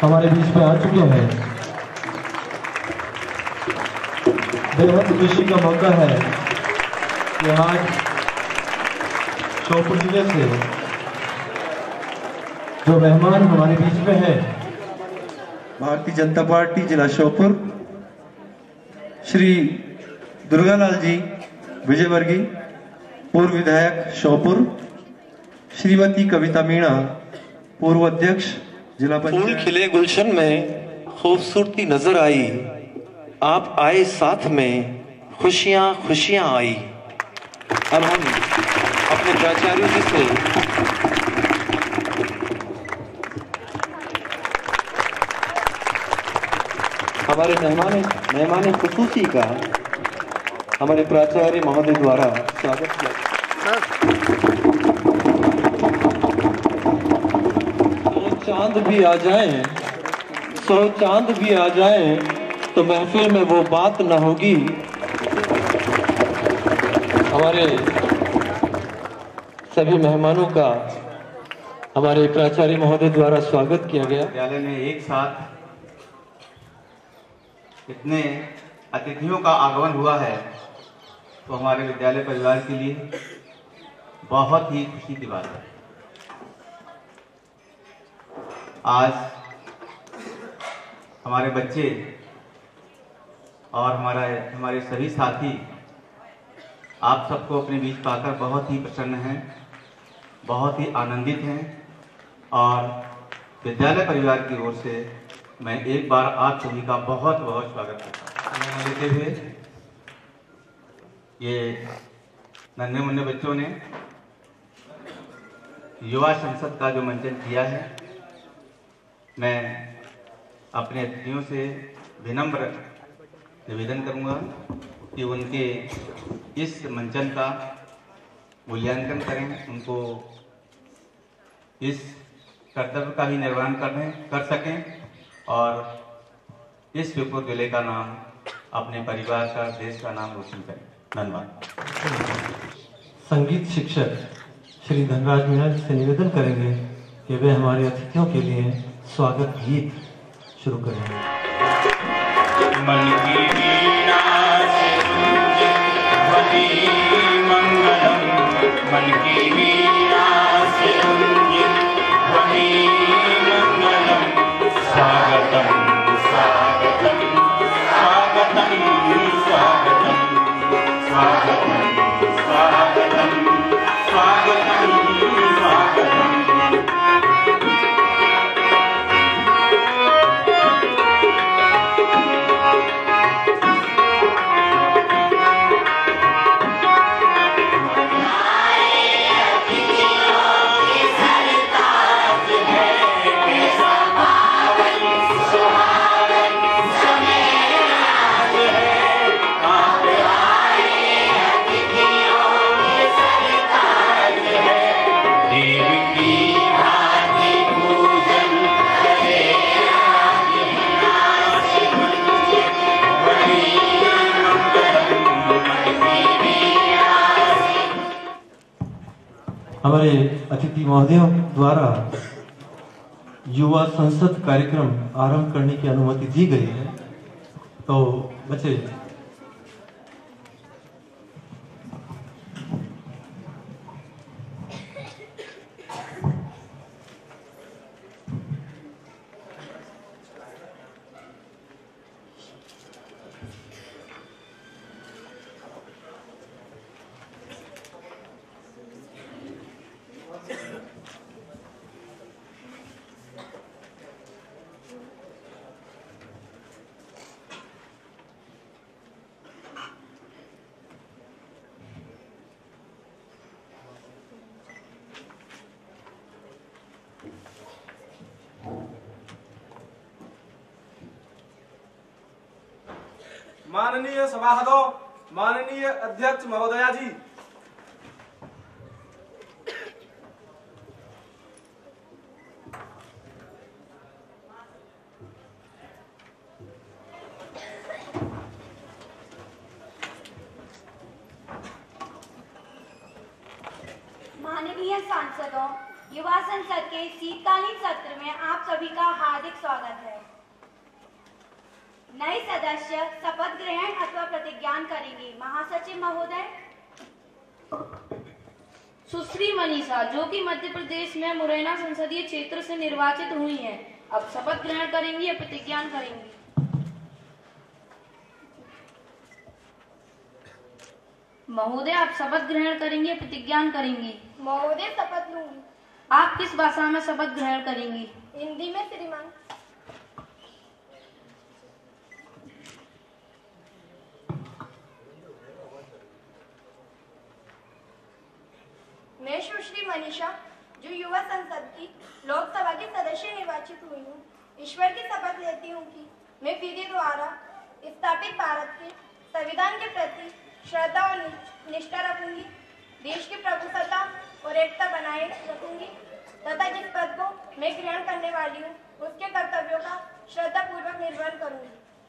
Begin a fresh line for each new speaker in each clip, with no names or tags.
हमारे बीच में आ चुके हैं। बेहद खुशी का मौका है कि आज श्योपुर जिले से जो मेहमान हमारे बीच में है,
भारतीय जनता पार्टी जिला श्योपुर श्री दुर्गालाल जी विजयवर्गीय, पूर्व विधायक श्योपुर, श्रीमती कविता मीणा, पूर्व अध्यक्ष जिला पंचायत।
फूल खिले गुलशन में खूबसूरती नजर आई, आप आए साथ में खुशियां खुशियां आई। अब हम अपने प्राचार्य जी से हमारे मेहमान खुसूसी का हमारे प्राचार्य महोदय द्वारा स्वागत किया। चांद भी आ जाए, सौ चांद भी आ जाए तो महफिल में वो बात न होगी। हमारे सभी मेहमानों का हमारे प्राचार्य महोदय द्वारा स्वागत किया गया।
विद्यालय में एक साथ इतने अतिथियों का आगमन हुआ है तो हमारे विद्यालय परिवार के लिए बहुत ही खुशी की बात है। आज हमारे बच्चे और हमारे सभी साथी आप सबको अपने बीच पाकर बहुत ही प्रसन्न हैं, बहुत ही आनंदित हैं और विद्यालय परिवार की ओर से मैं एक बार आप सभी का बहुत बहुत स्वागत करता हूँ। लेते हुए ये नन्हे मुन्ने बच्चों ने युवा संसद का जो मंचन किया है, मैं अपने अतिथियों से विनम्र निवेदन करूंगा कि उनके इस मंचन का मूल्यांकन करें, उनको इस कर्तव्य का भी निर्वहन कर सकें और इस श्योपुर जिले का नाम, अपने परिवार का, देश का नाम रोशन करें। धन्यवाद।
संगीत शिक्षक श्री धनराज मीणा जी से निवेदन करेंगे कि वे हमारे अतिथियों के लिए स्वागत गीत शुरू करेंगे।
मन की वीणा से ध्वनि मंगलम, मन की वीणा से ध्वनि मंगलम, स्वागतम स्वागतम स्वागतम स्वागतम स्वागतम स्वागतम स्वागतम स्वागतम।
हमारे अतिथि महोदयों द्वारा युवा संसद कार्यक्रम आरंभ करने की अनुमति दी गई है, तो बच्चे
माननीय सभासदों, माननीय अध्यक्ष महोदया जी,
माननीय सांसदों, युवा संसद के शीतकालीन सत्र में आप सभी का हार्दिक स्वागत है। नए सदस्य शपथ ग्रहण अथवा प्रतिज्ञान करेंगे। महासचिव महोदय।
सुश्री मनीषा, जो कि मध्य प्रदेश में मुरैना संसदीय क्षेत्र से निर्वाचित हुई हैं, अब शपथ ग्रहण करेंगी या प्रतिज्ञान करेंगी? महोदय, आप शपथ ग्रहण करेंगे या प्रतिज्ञान करेंगी?
महोदय, शपथ लूंगी।
आप किस भाषा में शपथ ग्रहण करेंगी?
हिंदी में श्रीमान। मैं सुश्री मनीषा, जो युवा संसद की लोकसभा की सदस्य निर्वाचित हुई हूँ, ईश्वर की शपथ लेती हूँ कि मैं विधि द्वारा स्थापित भारत के संविधान के प्रति श्रद्धा और निष्ठा रखूंगी, देश की प्रभुसत्ता और एकता बनाए रखूंगी तथा जिस पद को मैं ग्रहण करने वाली हूँ उसके कर्तव्यों का श्रद्धापूर्वक निर्वहन करूंगी।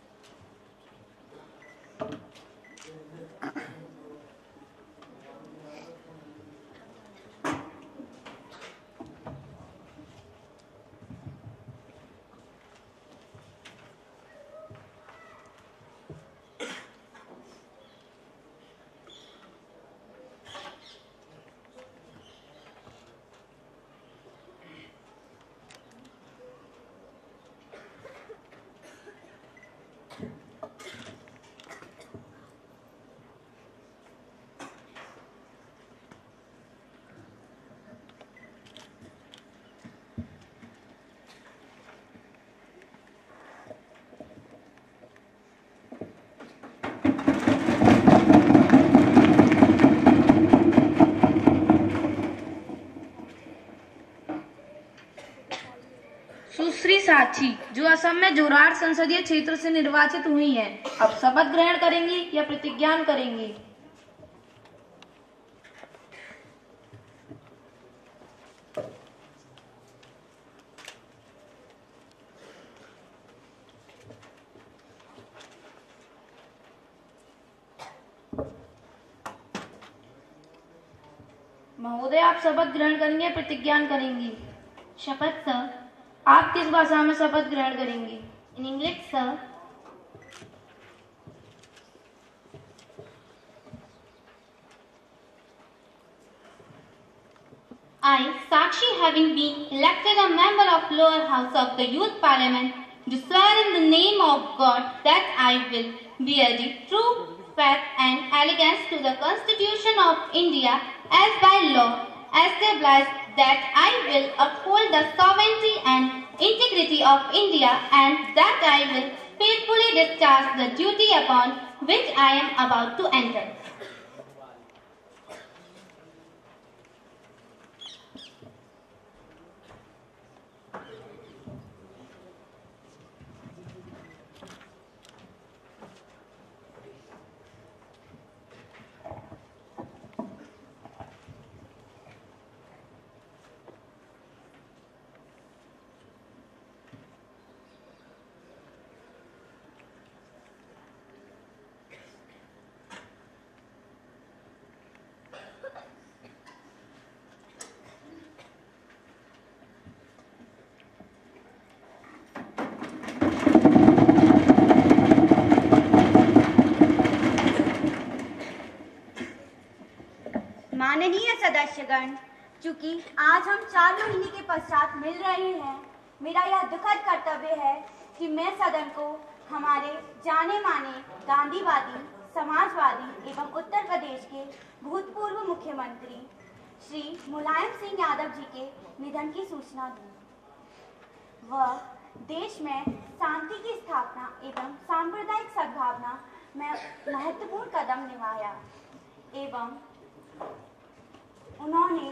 सुश्री साक्षी, जो असम में जोरहाट संसदीय क्षेत्र से निर्वाचित हुई हैं, अब शपथ ग्रहण करेंगी या प्रतिज्ञान करेंगी? महोदय, आप शपथ ग्रहण करेंगे या प्रतिज्ञान करेंगी?
शपथ सर।
आप किस भाषा में शपथ ग्रहण करेंगी?
In English sir. I, Sakshi, having been elected a member of lower house of the Youth Parliament, do swear in the name of God that I will bear the true faith and allegiance to the Constitution of India as by law established, that I will uphold the sovereignty and integrity of India, and that I will faithfully discharge the duty upon which I am about to enter. माननीय सदस्यगण, चूंकि आज हम 4 महीने के पश्चात मिल रहे हैं, मेरा यह दुखद कर्तव्य है कि मैं सदन को हमारे जाने माने गांधीवादी, समाजवादी एवं उत्तर प्रदेश के भूतपूर्व मुख्यमंत्री श्री मुलायम सिंह यादव जी के निधन की सूचना दूं। वह देश में शांति की स्थापना एवं सांप्रदायिक सद्भावना में महत्वपूर्ण कदम निभाया एवं उन्होंने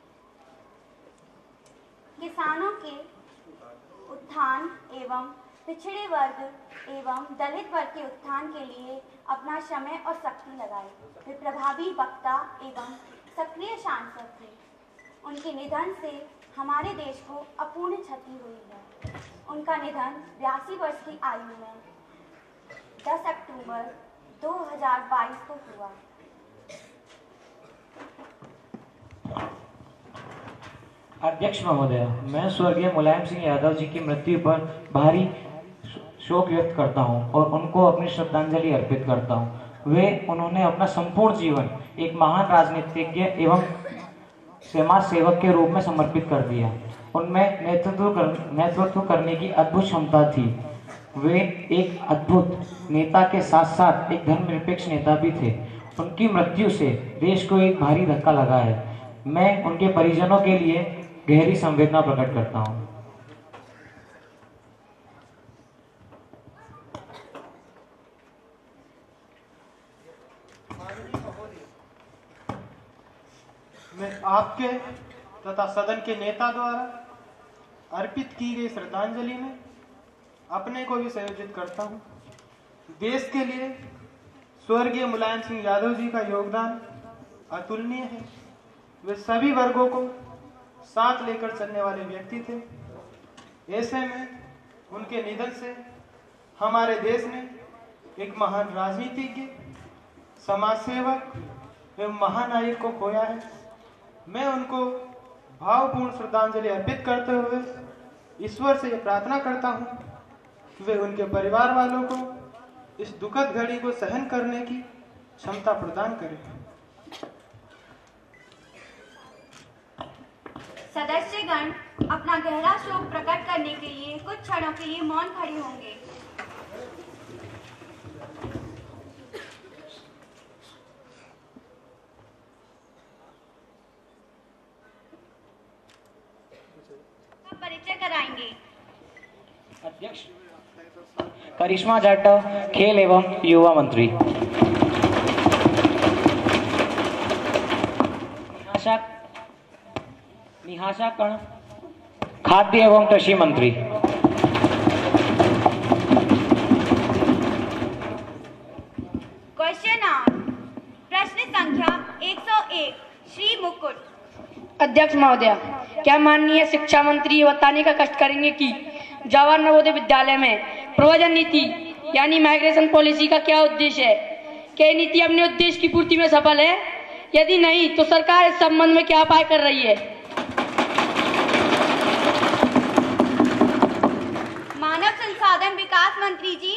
किसानों के उत्थान एवं पिछड़े वर्ग एवं दलित वर्ग के उत्थान के लिए अपना समय और शक्ति लगाई। वे प्रभावी वक्ता एवं सक्रिय सांसद थे। उनके निधन से हमारे देश को अपूर्ण क्षति हुई है। उनका निधन 82 वर्ष की आयु में 10 अक्टूबर 2022 को हुआ।
अध्यक्ष महोदय, मैं स्वर्गीय मुलायम सिंह यादव जी की मृत्यु पर भारी शोक व्यक्त करता हूं और उनको अपनी श्रद्धांजलि अर्पित करता हूं। उन्होंने अपना संपूर्ण जीवन एक महान राजनीतिज्ञ एवं समाज सेवक के रूप में समर्पित कर दिया। उनमें नेतृत्व करने की अद्भुत क्षमता थी। वे एक अद्भुत नेता के साथ साथ एक धर्मनिरपेक्ष नेता भी थे। उनकी मृत्यु से देश को एक भारी धक्का लगा है। मैं उनके परिजनों के लिए गहरी संवेदना प्रकट करता हूं।
मैं आपके तथा सदन के नेता द्वारा अर्पित की गई श्रद्धांजलि में अपने को भी संयोजित करता हूं। देश के लिए स्वर्गीय मुलायम सिंह यादव जी का योगदान अतुलनीय है। वे सभी वर्गों को साथ लेकर चलने वाले व्यक्ति थे। ऐसे में उनके निधन से हमारे देश ने एक महान राजनीतिज्ञ, समाज सेवक एवं महानायक को खोया है। मैं उनको भावपूर्ण श्रद्धांजलि अर्पित करते हुए ईश्वर से प्रार्थना करता हूं कि वे उनके परिवार वालों को इस दुखद घड़ी को सहन करने की क्षमता प्रदान करें।
सदस्यगण अपना गहरा शोक प्रकट करने के लिए कुछ क्षणों के लिए मौन खड़े होंगे। परिचय कराएंगे।
अध्यक्ष करिश्मा जाटव, खेल एवं युवा मंत्री। निहाशा कर्ण, खाद्य एवं कृषि मंत्री।
क्वेश्चन आवर, प्रश्न संख्या 101, श्री मुकुट।
अध्यक्ष महोदय, क्या माननीय शिक्षा मंत्री ये बताने का कष्ट करेंगे कि जवाहर नवोदय विद्यालय में प्रव्रजन नीति यानी माइग्रेशन पॉलिसी का क्या उद्देश्य है? क्या ये नीति अपने उद्देश्य की पूर्ति में सफल है? यदि नहीं तो सरकार इस संबंध में क्या उपाय कर रही है?
मानव संसाधन विकास मंत्री जी।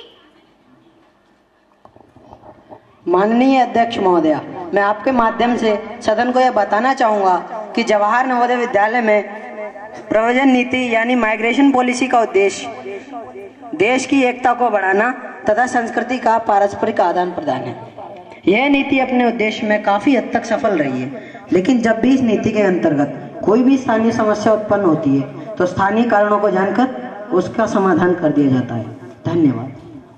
माननीय अध्यक्ष महोदय, मैं आपके माध्यम से सदन को यह बताना चाहूँगा कि जवाहर नवोदय विद्यालय में प्रव्रजन नीति यानी माइग्रेशन पॉलिसी का उद्देश्य देश की एकता को बढ़ाना तथा संस्कृति का पारस्परिक आदान प्रदान है। यह नीति अपने उद्देश्य में काफ़ी हद तक सफल रही है, लेकिन जब भी इस नीति के अंतर्गत कोई भी स्थानीय समस्या उत्पन्न होती है तो स्थानीय कारणों को जानकर उसका समाधान कर दिया जाता है। धन्यवाद।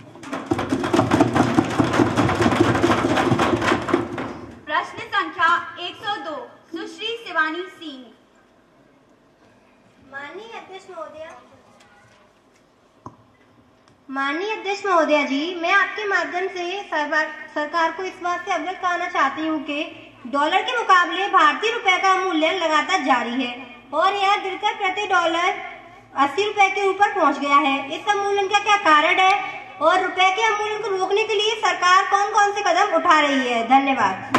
संख्या 102, सुश्री शिवानी सिंह।
माननीय अध्यक्ष महोदया जी, मैं आपके माध्यम से सरकार को इस बात से अवगत कराना चाहती हूँ कि डॉलर के मुकाबले भारतीय रुपए का मूल्य लगातार जारी है और यह गिरकर प्रति डॉलर 80 रुपए के ऊपर पहुँच गया है। इस अवमूल्यन का क्या कारण है और रुपए के अवमूल्यन को रोकने के लिए सरकार कौन कौन से कदम उठा रही है? धन्यवाद।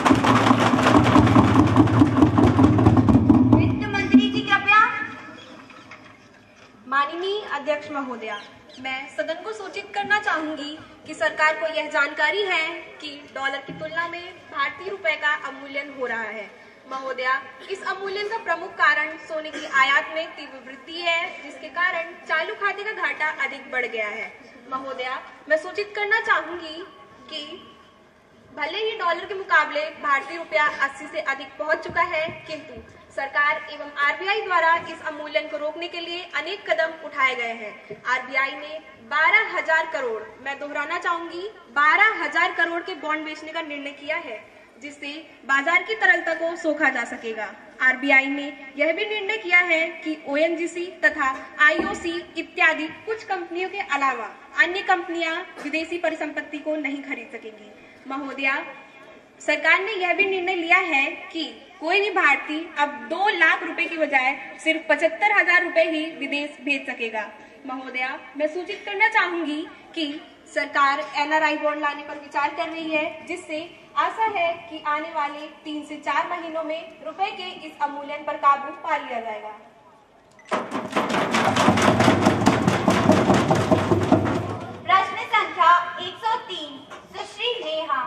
माननीय अध्यक्ष महोदया, मैं सदन को सूचित करना चाहूंगी कि सरकार को यह जानकारी है कि डॉलर की तुलना में भारतीय रुपए का अवमूल्यन हो रहा है। महोदया, इस अवमूल्यन का प्रमुख कारण सोने की आयात में तीव्र वृद्धि है, जिसके कारण चालू खाते का घाटा अधिक बढ़ गया है। महोदया, मैं सूचित करना चाहूंगी कि भले ही डॉलर के मुकाबले भारतीय रुपया 80 से अधिक पहुंच चुका है, किंतु सरकार एवं आरबीआई द्वारा इस अवमूल्यन को रोकने के लिए अनेक कदम उठाए गए हैं। आरबीआई ने 12,000 करोड़, मैं दोहराना चाहूंगी 12,000 करोड़ के बॉन्ड बेचने का निर्णय किया है, जिससे बाजार की तरलता को सोखा जा सकेगा। आरबीआई ने यह भी निर्णय किया है कि ओएनजीसी तथा आईओसी इत्यादि कुछ कंपनियों के अलावा अन्य कंपनियां विदेशी परिसंपत्ति को नहीं खरीद सकेंगी। महोदया, सरकार ने यह भी निर्णय लिया है कि कोई भी भारतीय अब 2 लाख रुपए की बजाय सिर्फ 75,000 रुपए ही विदेश भेज सकेगा। महोदया, मैं सूचित करना चाहूंगी कि सरकार एनआरआई बॉन्ड लाने पर विचार कर रही है, जिससे आशा है कि आने वाले 3 से 4 महीनों में रुपए के इस अवमूल्यन पर काबू पा लिया जाएगा।
प्रश्न संख्या 103 सुश्री नेहा।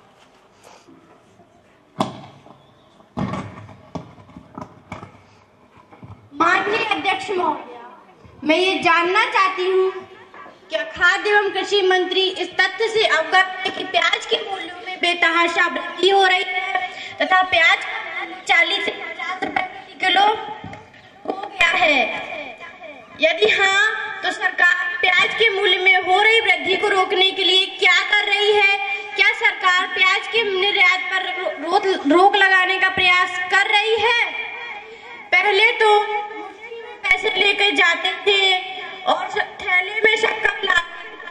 माननीय अध्यक्ष महोदय, मैं ये जानना चाहती हूँ क्या खाद्य एवं कृषि मंत्री इस तथ्य से अवगत है कि प्याज के मूल्यों में बेतहाशा वृद्धि हो रही है तथा प्याज का मूल्य 40 से 50 रुपए प्रति किलो हो गया है? यदि हाँ, तो सरकार प्याज के मूल्य में हो रही वृद्धि को रोकने के लिए क्या कर रही है? क्या सरकार प्याज के निर्यात पर रोक लगाने का प्रयास कर रही है? पहले तो पैसे लेकर जाते थे और थैले में शक्कर ला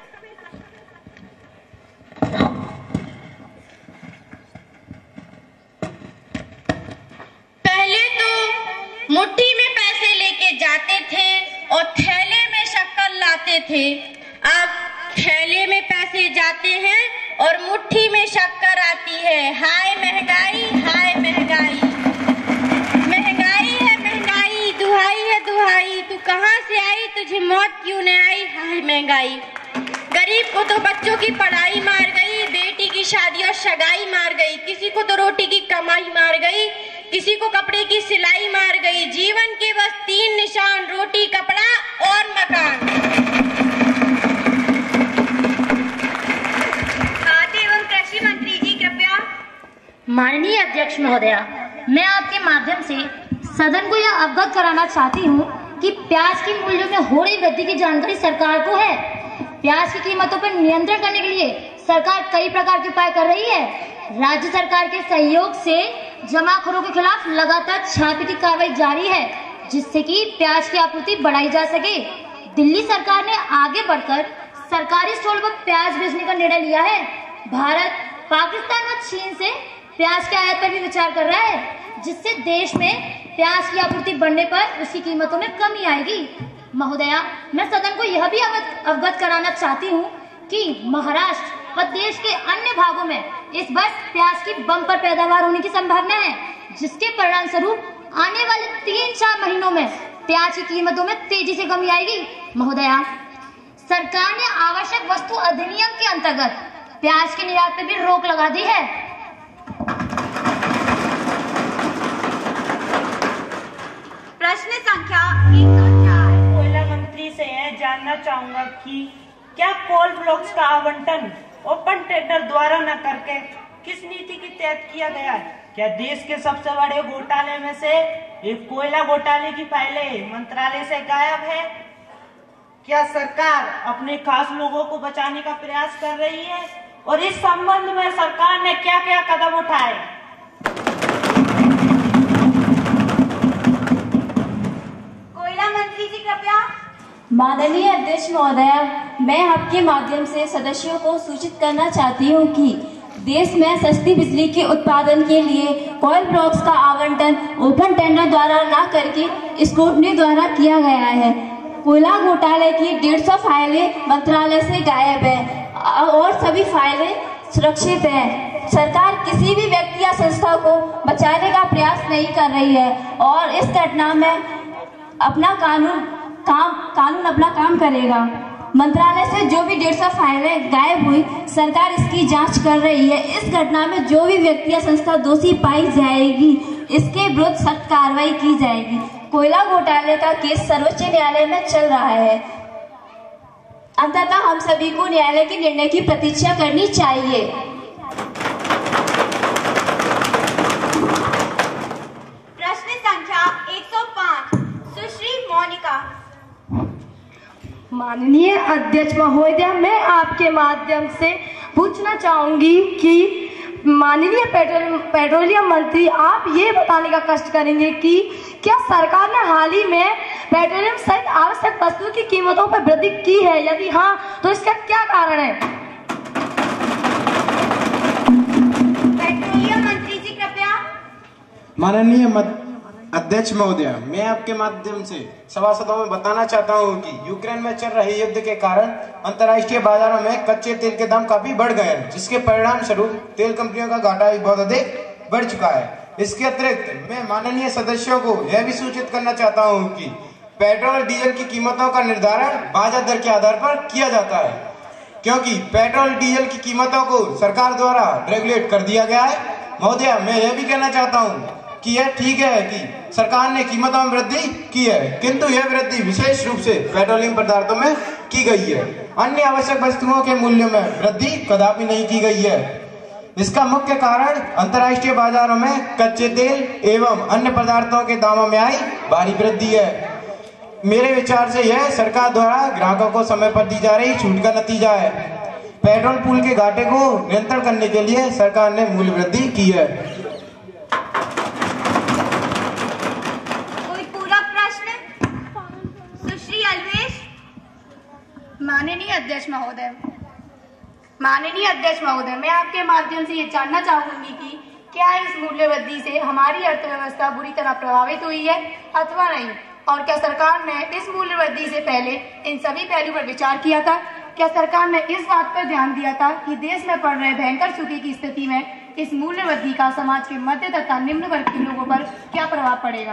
पहले तो मुट्ठी में पैसे लेके जाते थे और थैले में शक्कर लाते थे। अब थैले में पैसे जाते हैं और मुट्ठी में शक्कर आती है। हाय महंगाई, हाय महंगाई, महंगाई है महंगाई, दुहाई है दुहाई, तू कहाँ से आई, तुझे मौत क्यों न आई, हाय महंगाई। गरीब को तो बच्चों की पढ़ाई मार गई, बेटी की शादी और सगाई मार गई, किसी को तो रोटी की कमाई मार गई, किसी को कपड़े की सिलाई मार गई। जीवन के बस 3 निशान, रोटी, कपड़ा और मकान।
खाद्य एवं कृषि मंत्री जी कृपया।
माननीय अध्यक्ष महोदया, मैं आपके माध्यम से सदन को यह अवगत कराना चाहती हूँ कि प्याज की मूल्यों में हो रही वृद्धि की जानकारी सरकार को है। प्याज की कीमतों पर नियंत्रण करने के लिए सरकार कई प्रकार के उपाय कर रही है। राज्य सरकार के सहयोग से जमाखोरों के खिलाफ लगातार छापे की कार्रवाई जारी है, जिससे कि प्याज की आपूर्ति बढ़ाई जा सके। दिल्ली सरकार ने आगे बढ़कर सरकारी स्टॉल पर प्याज बेचने का निर्णय लिया है। भारत पाकिस्तान और चीन से प्याज के आयात पर भी विचार कर रहा है, जिससे देश में प्याज की आपूर्ति बढ़ने पर उसकी कीमतों में कमी आएगी। महोदया, मैं सदन को यह भी अवगत कराना चाहती हूँ कि महाराष्ट्र व देश के अन्य भागों में इस वर्ष प्याज की बम्पर पैदावार होने की संभावना है, जिसके परिणाम स्वरूप आने वाले 3-4 महीनों में प्याज की कीमतों में तेजी से कमी आएगी। महोदया, सरकार ने आवश्यक वस्तु अधिनियम के अंतर्गत प्याज के निर्यात पर भी रोक लगा दी है।
प्रश्न संख्या 104
कोयला मंत्री से यह जानना चाहूंगा कि क्या कोल ब्लॉक्स का आवंटन ओपन टेंडर द्वारा न करके किस नीति की तहत किया गया है? क्या देश के सबसे बड़े घोटाले में से एक कोयला घोटाले की फाइलें मंत्रालय से गायब है? क्या सरकार अपने खास लोगों को बचाने का प्रयास कर रही है और इस संबंध में सरकार ने क्या क्या कदम उठाए?
कोयला मंत्री जी कृपया।
माननीय अध्यक्ष महोदया, मैं आपके माध्यम से सदस्यों को सूचित करना चाहती हूं कि देश में सस्ती बिजली के उत्पादन के लिए कोल ब्लॉक्स का आवंटन ओपन टेंडर द्वारा न करके स्क्रूटनी द्वारा किया गया है। कोयला घोटाले की 150 फाइलें मंत्रालय से गायब है और सभी फाइलें सुरक्षित हैं। सरकार किसी भी व्यक्ति या संस्था को बचाने का प्रयास नहीं कर रही है और इस घटना में अपना कानून अपना काम करेगा। मंत्रालय से जो भी 150 फाइलें गायब हुई, सरकार इसकी जांच कर रही है। इस घटना में जो भी व्यक्ति या संस्था दोषी पाई जाएगी, इसके विरुद्ध सख्त कार्रवाई की जाएगी। कोयला घोटाले का केस सर्वोच्च न्यायालय में चल रहा है। अंततः हम सभी को न्यायालय के निर्णय की प्रतीक्षा करनी चाहिए।
प्रश्न संख्या 105 सुश्री मोनिका।
माननीय अध्यक्ष महोदय, मैं आपके माध्यम से पूछना चाहूंगी कि माननीय पेट्रोलियम मंत्री, आप ये बताने का कष्ट करेंगे कि क्या सरकार ने हाल ही में पेट्रोलियम सहित आवश्यक वस्तुओं की कीमतों पर वृद्धि की है? यदि हाँ, तो इसका क्या कारण है?
पेट्रोलियम मंत्री जी कृपया।
माननीय
अध्यक्ष महोदय, मैं आपके माध्यम से सभासदों में बताना चाहता हूं कि यूक्रेन में चल रहे युद्ध के कारण अंतर्राष्ट्रीय बाजारों में कच्चे तेल के दाम काफी बढ़ गए हैं, जिसके परिणाम स्वरूप तेल कंपनियों का घाटा भी बहुत अधिक बढ़ चुका है। इसके अतिरिक्त मैं माननीय सदस्यों को यह भी सूचित करना चाहता हूँ कि पेट्रोल और डीजल की कीमतों का निर्धारण बाजार दर के आधार पर किया जाता है, क्योंकि पेट्रोल डीजल की कीमतों को सरकार द्वारा रेगुलेट कर दिया गया है। महोदय, मैं यह भी कहना चाहता हूँ कि यह ठीक है कि सरकार ने कीमतों में वृद्धि की है, किंतु यह वृद्धि विशेष रूप से पेट्रोलियम पदार्थों में की गई है। अन्य आवश्यक वस्तुओं के मूल्य में वृद्धि कदापि नहीं की गई है। इसका मुख्य कारण अंतर्राष्ट्रीय बाजारों में कच्चे तेल एवं अन्य पदार्थों के दामों में आई भारी वृद्धि है। मेरे विचार से यह सरकार द्वारा ग्राहकों को समय पर दी जा रही छूट का नतीजा है। पेट्रोल पूल के घाटे को नियंत्रण करने के लिए सरकार ने मूल्य वृद्धि की है।
कोई पूरा प्रश्न? सुश्री अलवेश।
माननीय अध्यक्ष महोदय, मैं आपके माध्यम से ये जानना चाहूंगी कि क्या इस मूल्य वृद्धि से हमारी अर्थव्यवस्था बुरी तरह प्रभावित हुई है अथवा नहीं, और क्या सरकार ने इस मूल्य वृद्धि से पहले इन सभी पहलुओं पर विचार किया था? क्या सरकार ने इस बात पर ध्यान दिया था कि देश में पड़ रहे भयंकर सूखे की स्थिति में इस मूल्य वृद्धि का समाज के मध्य तथा निम्न वर्ग के लोगों पर क्या प्रभाव पड़ेगा?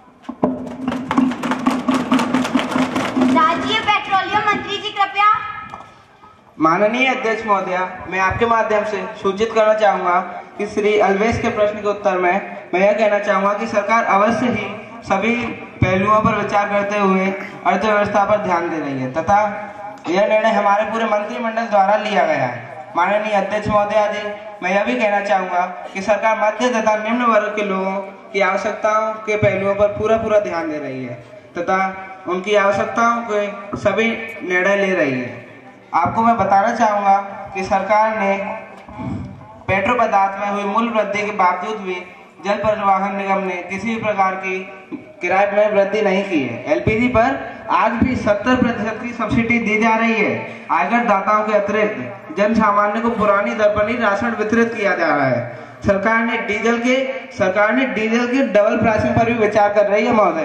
राज्य पेट्रोलियम मंत्री जी कृपया।
माननीय अध्यक्ष महोदया, मैं आपके माध्यम से सूचित करना चाहूंगा कि श्री अलवेश के प्रश्न के उत्तर में मैं यह कहना चाहूंगा कि सरकार अवश्य ही सभी पहलुओं पर विचार करते हुए अर्थव्यवस्था पर ध्यान दे रही है तथा यह निर्णय हमारे पूरे मंत्रिमंडल द्वारा लिया गया है। माननीय अध्यक्ष महोदया जी, मैं यह भी कहना चाहूंगा कि सरकार मध्य तथा निम्न वर्ग के लोगों की आवश्यकताओं के पहलुओं पर पूरा ध्यान दे रही है तथा उनकी आवश्यकताओं के सभी निर्णय ले रही है। आपको मैं बताना चाहूंगा कि सरकार ने पेट्रोल पदार्थ में हुई मूल्य वृद्धि के बावजूद भी जल परिवहन निगम ने किसी भी प्रकार की किराए में वृद्धि नहीं की है। एलपीजी पर आज भी 70% की सब्सिडी दी जा रही है। आयकर दाताओं के अतिरिक्त जन सामान्य को पुरानी दर पर ही राशन वितरित किया जा रहा है। सरकार ने डीजल के डबल प्राइसिंग पर भी विचार कर रही है। महोदय,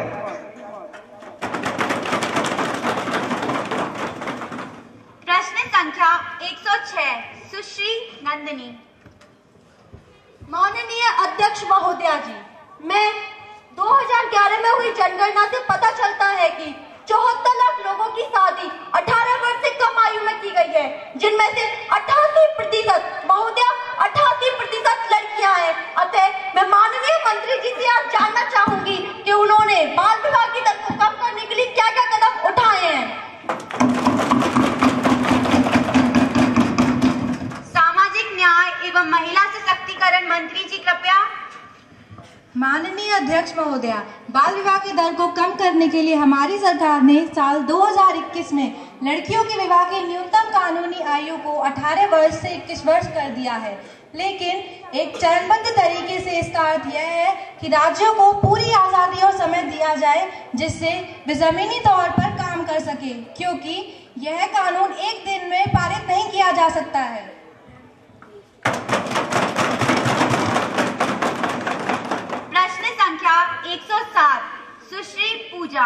प्रश्न संख्या 106 सुश्री नंदिनी।
माननीय अध्यक्ष महोदया जी, मैं 2011 में हुई जनगणना से पता चलता है कि 74 लाख लोगों की शादी 18 वर्ष से कम आयु में की गई है, जिनमें से 88% महोदया 88% लड़कियां हैं। अतः मैं माननीय मंत्री जी से आज जानना चाहूंगी कि उन्होंने बाल विवाह की दर को कम करने के लिए क्या क्या कदम उठाए हैं।
सामाजिक न्याय एवं महिला सशक्तिकरण मंत्री जी कृपया।
माननीय अध्यक्ष महोदया, बाल विवाह की दर को कम करने के लिए हमारी सरकार ने साल 2021 में लड़कियों के विवाह की न्यूनतम कानूनी आयु को 18 वर्ष से 21 वर्ष कर दिया है, लेकिन एक चरणबद्ध तरीके से इसका अर्थ यह है कि राज्यों को पूरी आज़ादी और समय दिया जाए जिससे वे जमीनी तौर पर काम कर सके, क्योंकि यह कानून एक दिन में पारित नहीं किया जा सकता है।
प्रश्न संख्या 107 सुश्री पूजा।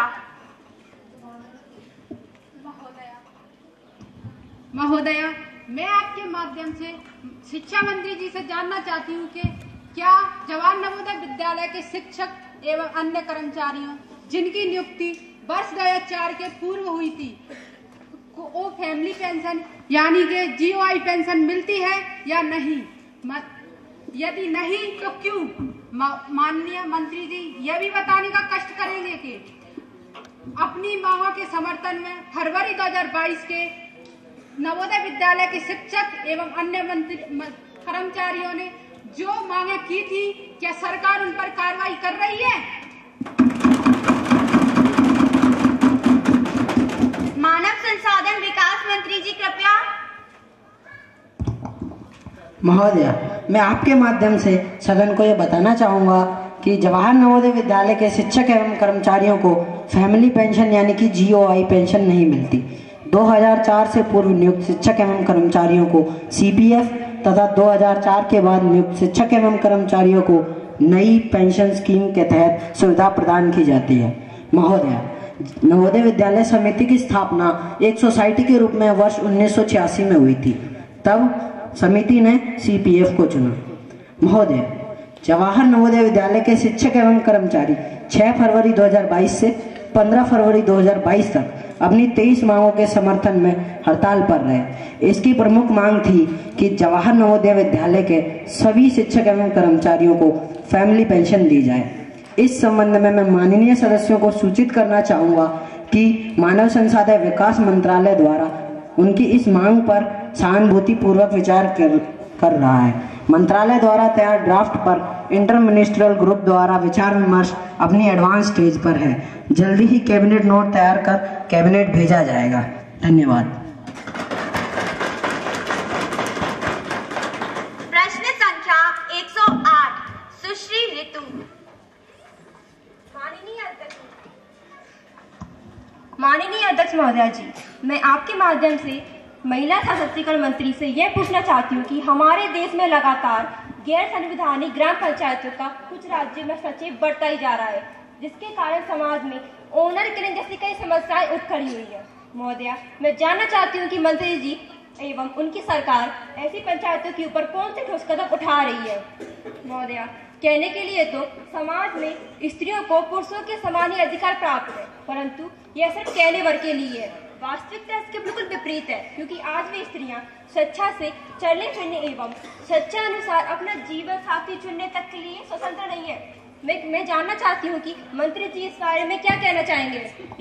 महोदया, मैं आपके माध्यम से शिक्षा मंत्री जी से जानना चाहती हूँ कि क्या जवाहर नवोदय विद्यालय के शिक्षक एवं अन्य कर्मचारियों जिनकी नियुक्ति वर्ष 2004 के पूर्व हुई थी को फैमिली पेंशन यानी कि जीओआई पेंशन मिलती है या नहीं? यदि नहीं तो क्यों? माननीय मंत्री जी यह भी बताने का कष्ट करेंगे कि अपनी मांगों के समर्थन में फरवरी 2022 के नवोदय विद्यालय के शिक्षक एवं अन्य कर्मचारियों ने जो मांगे की थी, क्या सरकार उन पर कार्रवाई कर रही है?
मानव संसाधन विकास मंत्री जी कृपया।
महोदया, मैं आपके माध्यम से सदन को यह बताना चाहूँगा कि जवाहर नवोदय विद्यालय के शिक्षक एवं कर्मचारियों को फैमिली पेंशन यानी कि जीओआई पेंशन नहीं मिलती। 2004 से पूर्व नियुक्त शिक्षक एवं कर्मचारियों को सीपीएफ तथा 2004 के बाद नियुक्त शिक्षक एवं कर्मचारियों को नई पेंशन स्कीम के तहत सुविधा प्रदान की जाती है। महोदय, नवोदय विद्यालय समिति की स्थापना एक सोसाइटी के रूप में वर्ष 1986 में हुई थी। तब समिति ने CPF को चुना। महोदय, जवाहर नवोदय विद्यालय के शिक्षक एवं कर्मचारी 6 फरवरी 2022 से 15 फरवरी 2022 तक अपनी 23 मांगों के समर्थन में हड़ताल पर रहे। इसकी प्रमुख मांग थी कि जवाहर नवोदय विद्यालय के सभी शिक्षक एवं कर्मचारियों को फैमिली पेंशन दी जाए। इस संबंध में मैं माननीय सदस्यों को सूचित करना चाहूँगा कि मानव संसाधन विकास मंत्रालय द्वारा उनकी इस मांग पर सहानुभूति पूर्वक विचार कर रहा है। मंत्रालय द्वारा तैयार ड्राफ्ट पर इंटर मिनिस्ट्रियल ग्रुप द्वारा विचार विमर्श अपनी एडवांस स्टेज पर है। जल्दी ही कैबिनेट नोट तैयार कर कैबिनेट भेजा जाएगा। धन्यवाद।
प्रश्न संख्या 108 सुश्री ऋतु।
माननीय अध्यक्ष महोदया जी, मैं आपके माध्यम से महिला सशक्तिकरण मंत्री से यह पूछना चाहती हूँ कि हमारे देश में लगातार गैर संवैधानिक ग्राम पंचायतों का कुछ राज्यों में सचिव बढ़ता ही जा रहा है, जिसके कारण समाज में ओनर किलिंग जैसी कई समस्याएं उठ खड़ी हुई है। महोदया, मैं जानना चाहती हूँ कि मंत्री जी एवं उनकी सरकार ऐसी पंचायतों के ऊपर कौन से ठोस कदम उठा रही है। महोदया, कहने के लिए तो समाज में स्त्रियों को पुरुषों के समान ही अधिकार प्राप्त है, परंतु यह सिर्फ कहने भर के लिए है। वास्तविकता इसके बिल्कुल विपरीत है, क्योंकि आज भी स्त्रियां स्वेच्छा से चलने फिरने एवं स्वेच्छा अनुसार अपना जीवन साथी चुनने तक के लिए स्वतंत्र नहीं है। मैं जानना चाहती हूँ कि मंत्री जी इस बारे में क्या कहना चाहेंगे।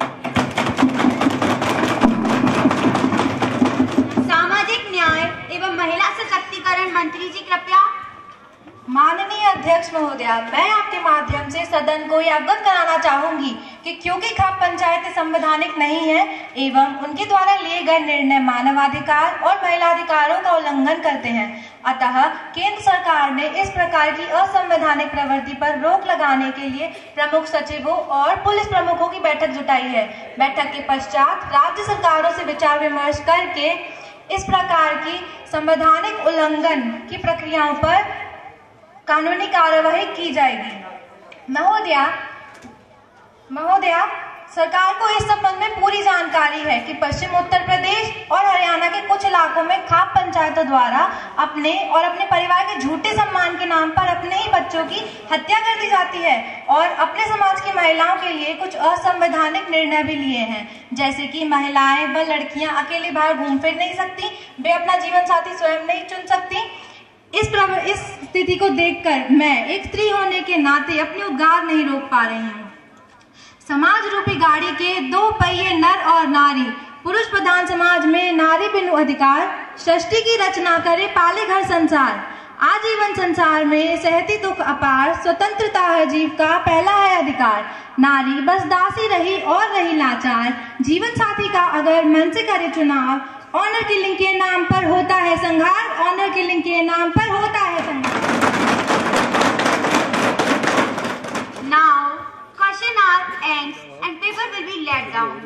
सामाजिक न्याय एवं महिला सशक्तिकरण मंत्री जी कृपया।
माननीय अध्यक्ष महोदया, मैं आपके माध्यम से सदन को यह अवगत कराना चाहूंगी कि क्योंकि ग्राम पंचायतें संवैधानिक नहीं है एवं उनके द्वारा लिए गए निर्णय मानवाधिकार और महिला अधिकारों का उल्लंघन करते हैं, अतः केंद्र सरकार ने इस प्रकार की असंवैधानिक प्रवृत्ति पर रोक लगाने के लिए प्रमुख सचिवों और पुलिस प्रमुखों की बैठक जुटाई है। बैठक के पश्चात राज्य सरकारों से विचार विमर्श करके इस प्रकार की संवैधानिक उल्लंघन की प्रक्रियाओं पर कानूनी कार्यवाही की जाएगी। महोदया, सरकार को इस संबंध में पूरी जानकारी है कि पश्चिम उत्तर प्रदेश और हरियाणा के कुछ इलाकों में खाप पंचायतों द्वारा अपने और अपने परिवार के झूठे सम्मान के नाम पर अपने ही बच्चों की हत्या कर दी जाती है और अपने समाज की महिलाओं के लिए कुछ असंवैधानिक निर्णय भी लिए हैं, जैसे कि महिलाएं व लड़कियां अकेले बाहर घूम फिर नहीं सकती, वे अपना जीवन साथी स्वयं नहीं चुन सकती। इस स्थिति को देखकर मैं एक स्त्री होने के नाते अपने उद्गार नहीं रोक पा रही हूँ। समाज रूपी गाड़ी के 2 पहिए नर और नारी, पुरुष प्रधान समाज में नारी बिनु अधिकार, सृष्टि की रचना करे पाले घर संसार, आजीवन संसार में सहती दुख अपार, स्वतंत्रता है जीव का पहला है अधिकार, नारी बस दासी रही और रही लाचार, जीवन साथी का अगर मन से करे चुनाव, ऑनर किलिंग के नाम पर होता है संघार, ऑनर किलिंग के नाम पर होता है संघार।
Now, question hour ends and paper will be let down.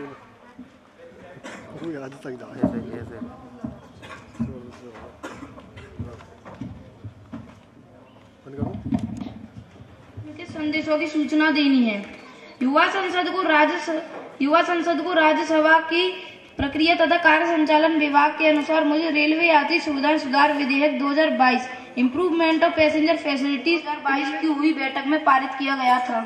संदेशों की सूचना देनी है। युवा संसद को राज्यसभा की प्रक्रिया तथा कार्य संचालन विभाग के अनुसार मुझे रेलवे यात्री सुविधा सुधार विधेयक 2022 इम्प्रूवमेंट ऑफ पैसेंजर फैसिलिटीज 2022 की हुई बैठक में पारित किया गया था।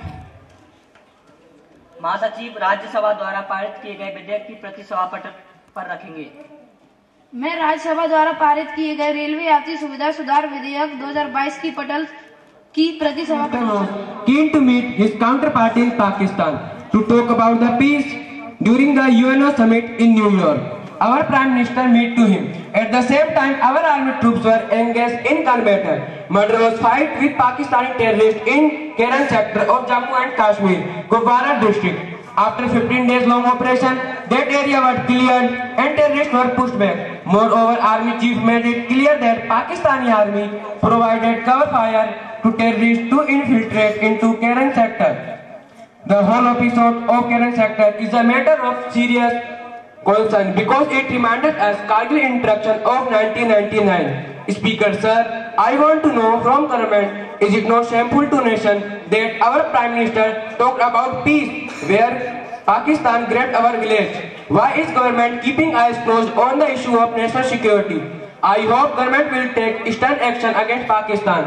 महासचिव राज्यसभा द्वारा पारित किए गए विधेयक की प्रति सभापटल पर रखेंगे।
मैं राज्यसभा द्वारा पारित किए गए रेलवे यात्री सुविधा सुधार विधेयक 2022 की पटल की प्रति सभापटल
keen to meet his counterpart in Pakistan to talk about the peace during the UNO summit in New York. Our Prime Minister met to him. At the same time, our army troops were engaged in combat. Murderous fight with Pakistani terrorists in Keran sector of Jammu and Kashmir, Kupwara district. After 15 days long operation, that area was cleared and terrorists were pushed back. Moreover, Army Chief made it clear that Pakistani Army provided cover fire to terrorists to infiltrate into Keran sector. The whole episode of Keran sector is a matter of serious concern because it reminded us Kargil interruption of 1999. Speaker sir, I want to know from government, is it not shameful to nation that our Prime Minister talked about peace where Pakistan grabbed our village? Why is government keeping eyes closed on the issue of national security? I hope government will take stern action against Pakistan.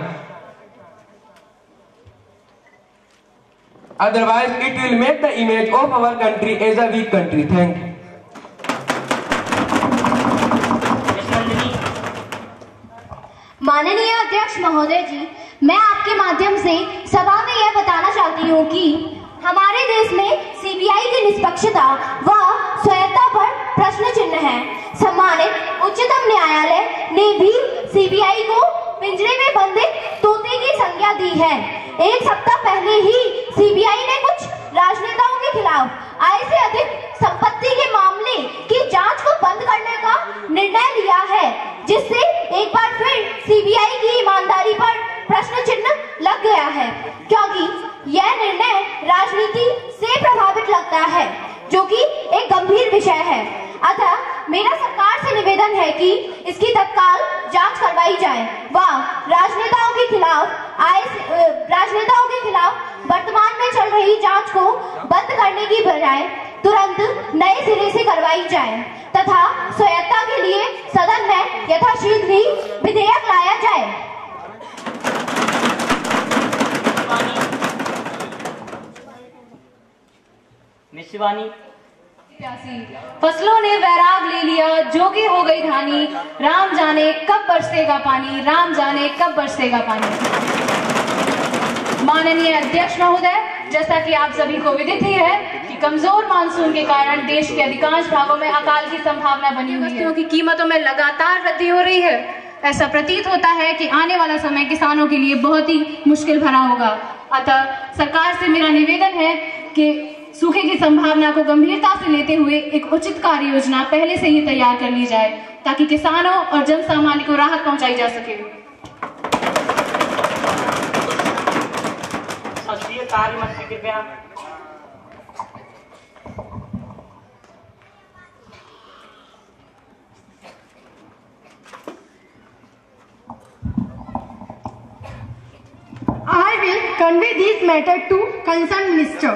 Otherwise, it will make the image of our country as a weak country. Thank you.
माननीय अध्यक्ष महोदय जी, मैं आपके माध्यम से सभा में यह बताना चाहती हूँ कि हमारे देश में सीबीआई की निष्पक्षता व स्वायत्ता पर प्रश्न चिन्ह है। सम्मानित उच्चतम न्यायालय ने भी सीबीआई को पिंजरे में बंद तोते की संज्ञा दी है। एक सप्ताह पहले ही सीबीआई ने कुछ राजनेताओं के खिलाफ आय से अधिक संपत्ति के मामले की जांच को बंद करने का निर्णय लिया है, जिससे एक बार फिर सीबीआई की ईमानदारी पर प्रश्न चिन्ह लग गया है, क्योंकि यह निर्णय राजनीति से प्रभावित लगता है, जो कि एक गंभीर विषय है। अतः मेरा सरकार से निवेदन है कि इसकी तत्काल जांच करवाई जाए व राजनेताओं के खिलाफ वर्तमान में चल रही जांच को बंद करने की बजाय तुरंत नए सिरे से करवाई जाए तथा स्वायत्ता के लिए सदन में यथाशीघ्र ही विधेयक लाया जाए।
मिस शिवानी।
फसलों ने वैराग ले लिया, जोगी हो गई धानी, राम जाने कब बरसेगा पानी, राम जाने कब बरसेगा पानी। माननीय अध्यक्ष महोदय, जैसा कि आप सभी को विदित ही है कि कमजोर मानसून के कारण देश के अधिकांश भागों में अकाल की संभावना बनी हुई है। वस्तुओं की कीमतों में लगातार वृद्धि हो रही है। ऐसा प्रतीत होता है कि आने वाला समय किसानों के लिए बहुत ही मुश्किल भरा होगा। अतः सरकार से मेरा निवेदन है कि सूखे की संभावना को गंभीरता से लेते हुए एक उचित कार्य योजना पहले से ही तैयार कर ली जाए, ताकि किसानों और जन सामान्य को राहत पहुंचाई जा सके।
संसदीय कार्य मंत्री कृपया।
I will convey this matter to concerned minister.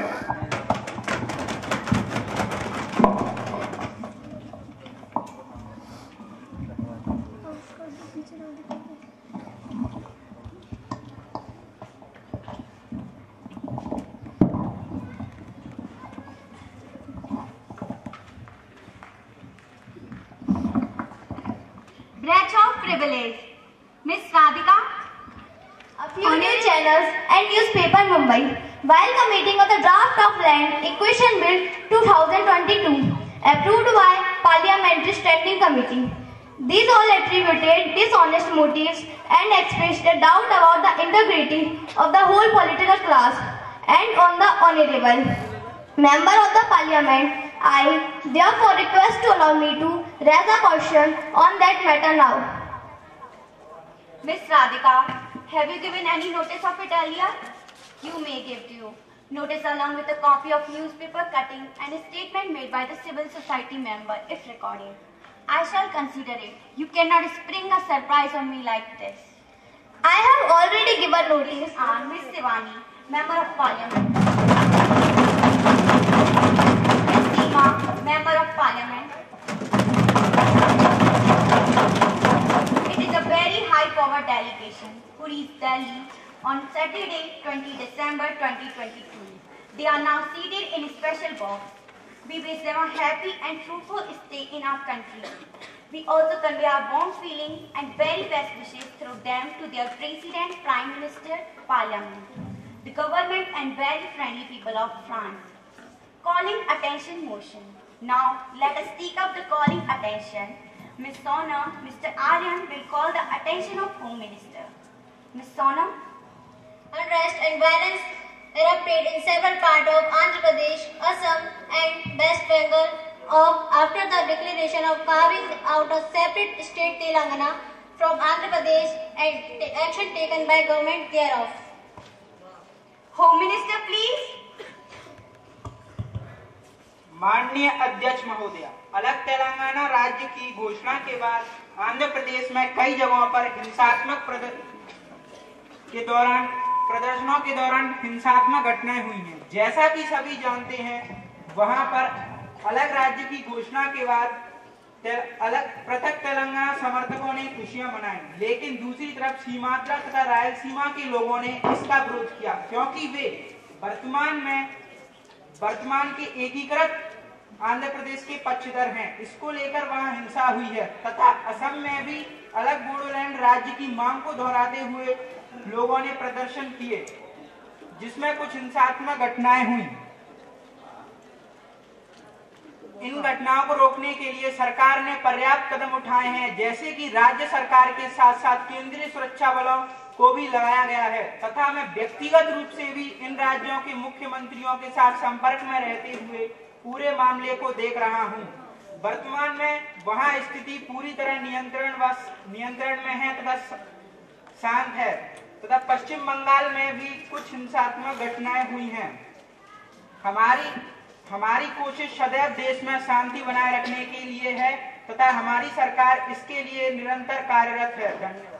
Breach of privilege. Miss Radhika. A few news channels and newspaper Mumbai, while committing of the draft of Land Acquisition Bill 2022, approved by Parliamentary Standing Committee. These all attributed dishonest motives and expressed a doubt about the integrity of the whole political class and on the honourable member of the Parliament. I therefore request to allow me to raise a question on that matter now. Miss Radhika, have you given any notice of it earlier? You may give due notice along with a copy of newspaper cutting and a statement made by the civil society member if recorded. I shall consider it. You cannot spring a surprise on me like this. I have already given notice on Miss Shivani, Member of Parliament. Miss Seema, Member of Parliament. It is a very high-powered delegation who reached Delhi on Saturday, 20 December 2022. They are now seated in a special box. We wish them a happy and fruitful stay in our country. We also convey our warm feeling and very best wishes through them to their President, Prime Minister, Parliament, the government and very friendly people of France. Calling attention motion. Now let us take up the calling attention. Ms. Sonam, Mr. Aryan will call the attention of Home Minister. Ms. Sonam.
Unrest and violence erupted in several parts of Andhra Pradesh, Assam and West Bengal after the declaration of carving out a separate state Telangana from Andhra Pradesh and action taken by government thereof.
Home Minister, please.
माननीय अध्यक्ष महोदय, अलग तेलंगाना राज्य की घोषणा के बाद आंध्र प्रदेश में कई जगहों पर हिंसात्मक प्रदर्शनों के दौरान हिंसात्मक घटनाएं हुई हैं। जैसा कि सभी जानते हैं, वहां पर अलग राज्य की घोषणा के बाद पृथक तेलंगाना समर्थकों ने खुशियां मनाई, लेकिन दूसरी तरफ सीमांध्र तथा रायलसीमा के लोगों ने इसका विरोध किया, क्योंकि वे वर्तमान के एकीकृत आंध्र प्रदेश के पक्षधर हैं। इसको लेकर वहां हिंसा हुई है तथा असम में भी अलग बोडोलैंड राज्य की मांग को दोहराते हुए लोगों ने प्रदर्शन किए, जिसमें कुछ हिंसात्मक घटनाएं हुई। इन घटनाओं को रोकने के लिए सरकार ने पर्याप्त कदम उठाए हैं, जैसे कि राज्य सरकार के साथ साथ केंद्रीय सुरक्षा बलों को भी लगाया गया है तथा मैं व्यक्तिगत रूप से भी इन राज्यों के मुख्यमंत्रियों के साथ संपर्क में रहते हुए पूरे मामले को देख रहा हूं। वर्तमान में वहां स्थिति पूरी तरह नियंत्रण में है तथा शांत है तथा पश्चिम बंगाल में भी कुछ हिंसात्मक घटनाएं हुई हैं। हमारी कोशिश सदैव देश में शांति बनाए रखने के लिए है तथा हमारी सरकार इसके लिए निरंतर कार्यरत है। धन्यवाद।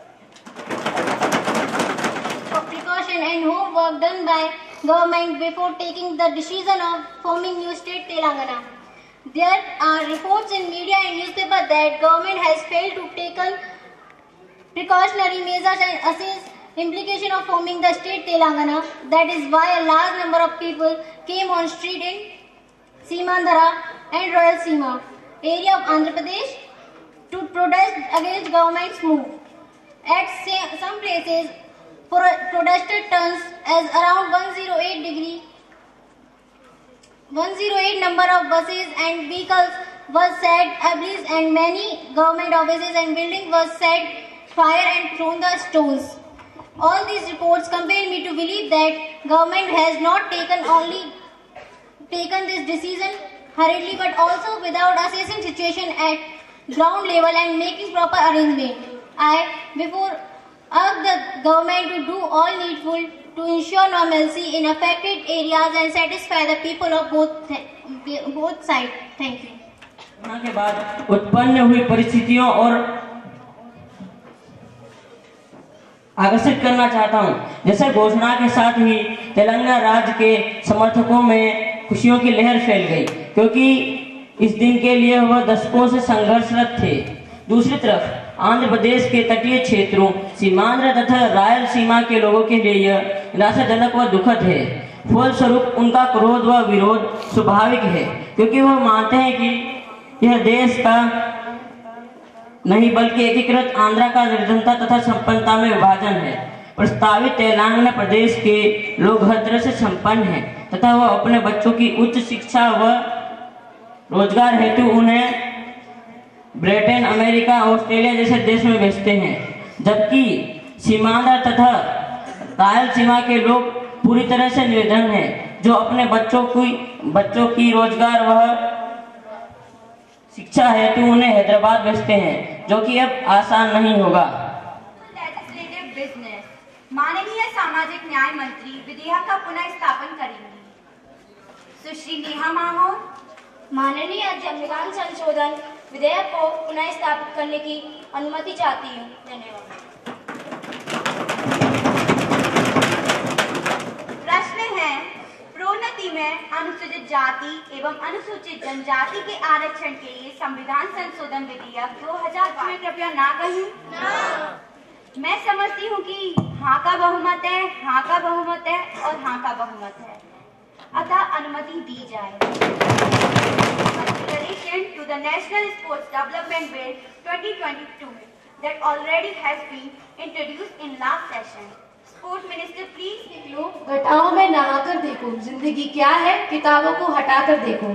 Precaution and homework done by government before taking the decision of forming new state Telangana. There are reports in media and newspaper that government has failed to take precautionary measures and assess implication of forming the state Telangana. That is why a large number of people came on street in Seemandhara and Rayalaseema area of Andhra Pradesh to protest against government's move. At some places, protesters turned as around 108 number of buses and vehicles was set ablaze and many government offices and buildings was set fire and thrown the stones. All these reports compel me to believe that government has not taken this decision hurriedly but also without assessing situation at ground level and making proper arrangement. I therefore urge the government to do all needful to ensure normalcy in affected areas and satisfy the people of both sides. Thank you.
के बाद उत्पन्न हुई परिस्थितियों और आकर्षित करना चाहता हूं। जैसे घोषणा के साथ ही तेलंगाना राज्य के समर्थकों में खुशियों की लहर फैल गई, क्योंकि इस दिन के लिए वह दशकों से संघर्षरत थे। दूसरी तरफ आंध्र प्रदेश के तटीय क्षेत्रों सीमांध्र तथा रायलसीमा के लोगों के लिए यह निराशाजनक व दुखद है। फलस्वरूप उनका क्रोध व विरोध स्वाभाविक है, क्योंकि वह मानते हैं कि यह देश का नहीं बल्कि एकीकृत आंध्र का निर्धनता तथा संपन्नता में विभाजन है। प्रस्तावित तेलंगाना प्रदेश के लोग हर तरह से संपन्न हैं तथा वह अपने बच्चों की उच्च शिक्षा व रोजगार हेतु उन्हें ब्रिटेन, अमेरिका, ऑस्ट्रेलिया जैसे देश में भेजते हैं, जबकि सीमांध्र तथा रायलसीमा के लोग पूरी तरह से निर्धन हैं, जो अपने बच्चों की रोजगार व शिक्षा हेतु उन्हें हैदराबाद भेजते हैं, जो कि अब आसान नहीं होगा।
माननीय सामाजिक न्याय मंत्री विधेयक का पुनः स्थापन करेंगी। सुश्री नेहा माहौर।
माननीय संविधान संशोधन विधेयक को पुनः स्थापित करने की अनुमति चाहती हूँ। धन्यवाद।
प्रश्न है, प्रोन्नति में अनुसूचित जाति एवं अनुसूचित जनजाति के आरक्षण के लिए संविधान संशोधन विधेयक 2000 में कृपया ना कहें। मैं समझती हूँ कि हाँ का बहुमत है, हाँ का बहुमत है और हाँ का बहुमत है, अतः अनुमति दी जाए। Consideration to the National Sports Development Bill 2022 that already has been introduced in last session. Sport Minister, please.
घटाओं में नहाकर देखो, जिंदगी क्या है, किताबों को हटाकर देखो।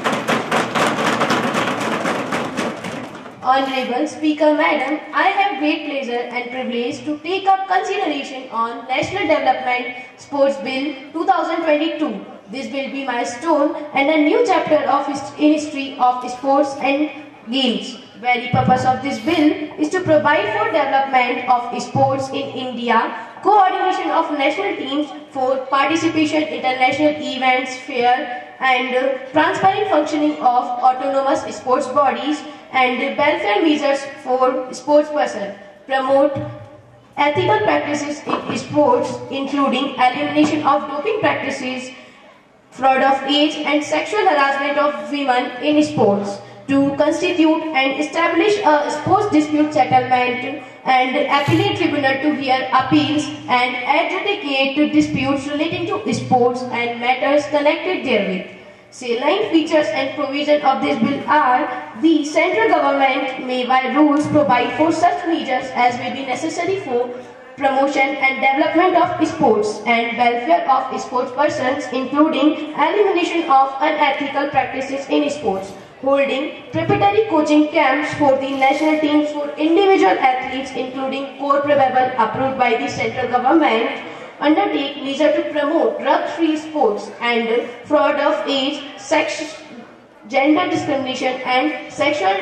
Honorable Speaker Madam, I have great pleasure and privilege to take up consideration on National Development Sports Bill 2022. This will be milestone and a new chapter in history of sports and games. Very purpose of this bill is to provide for development of sports in India,
coordination of national teams for participation in international events, fair, and transparent functioning of autonomous sports bodies, and welfare measures for sports persons. Promote ethical practices in sports, including elimination of doping practices, fraud of age, and sexual harassment of women in sports. To constitute and establish a sports dispute settlement and appellate tribunal to hear appeals and adjudicate disputes relating to sports and matters connected therewith. Salient features and provision of this bill are: the central government may by rules provide for such measures as may be necessary for promotion and development of sports and welfare of sports persons, including elimination of unethical practices in sports, holding preparatory coaching camps for the national teams for individual athletes, including core probable approved by the central government, undertake measures to promote drug-free sports and fraud of age, sex, gender discrimination and sexual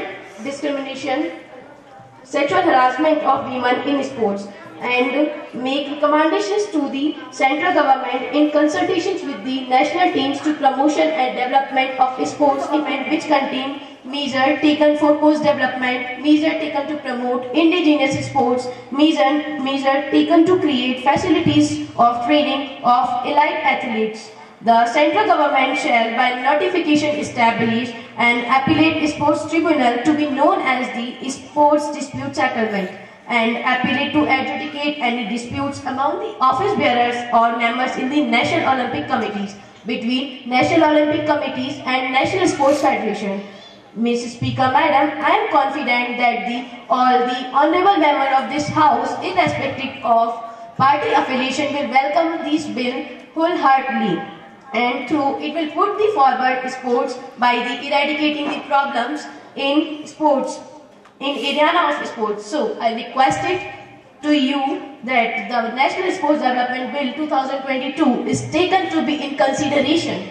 harassment of women in sports, and make recommendations to the central government in consultations with the national teams to promotion and development of sports events which contain measures taken for post-development, measures taken to promote indigenous sports, measures taken to create facilities of training of elite athletes. The central government shall by notification establish an appellate sports tribunal to be known as the Sports Dispute Settlement, and appellate to adjudicate any disputes among the office bearers or members in the National Olympic Committees, between National Olympic Committees and National Sports Federation. Mrs. Speaker, Madam, I am confident that all the honourable members of this House, irrespective of party affiliation, will welcome this bill wholeheartedly, and through it will put the forward sports by the eradicating the problems in sports, in arena of sports. So I request it to you that the National Sports Development Bill 2022 is taken to be in consideration.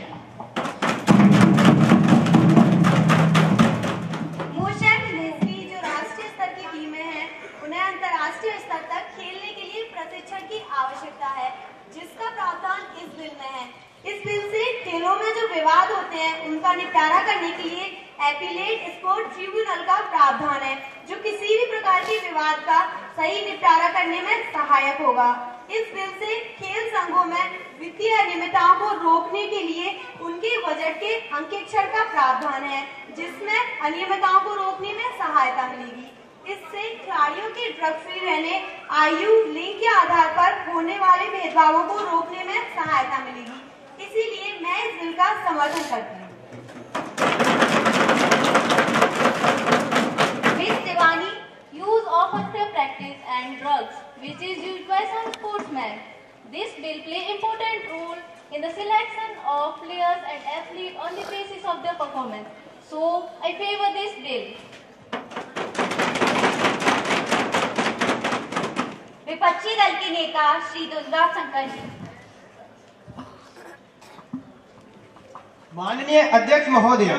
अंतर्राष्ट्रीय स्तर तक खेलने के लिए प्रशिक्षण की आवश्यकता है, जिसका प्रावधान इस बिल में है। इस बिल से खेलों में जो विवाद होते हैं उनका निपटारा करने के लिए एपीलेट स्पोर्ट ट्रिब्यूनल का प्रावधान है, जो किसी भी प्रकार के विवाद का सही निपटारा करने में सहायक होगा। इस बिल से खेल संघों में वित्तीय अनियमितताओं को रोकने के लिए उनके बजट के अंकेक्षण का प्रावधान है, जिसमें अनियमितताओं को रोकने में सहायता मिलेगी। इससे खिलाड़ियों के ड्रग फ्री रहने, आयु, लिंग के आधार पर होने वाले भेदभावों को रोकने में सहायता मिलेगी। इसीलिए मैं इस बिल का समर्थन करती हूँ।
Miss Devani, use of unfair practice and drugs, which is used by some sportsmen. This bill play important role in the selection of players and athletes on the basis of their performance. So I favor this bill.
विपक्षी दल के नेता श्री दुर्गा शंकर जी।
माननीय अध्यक्ष महोदय,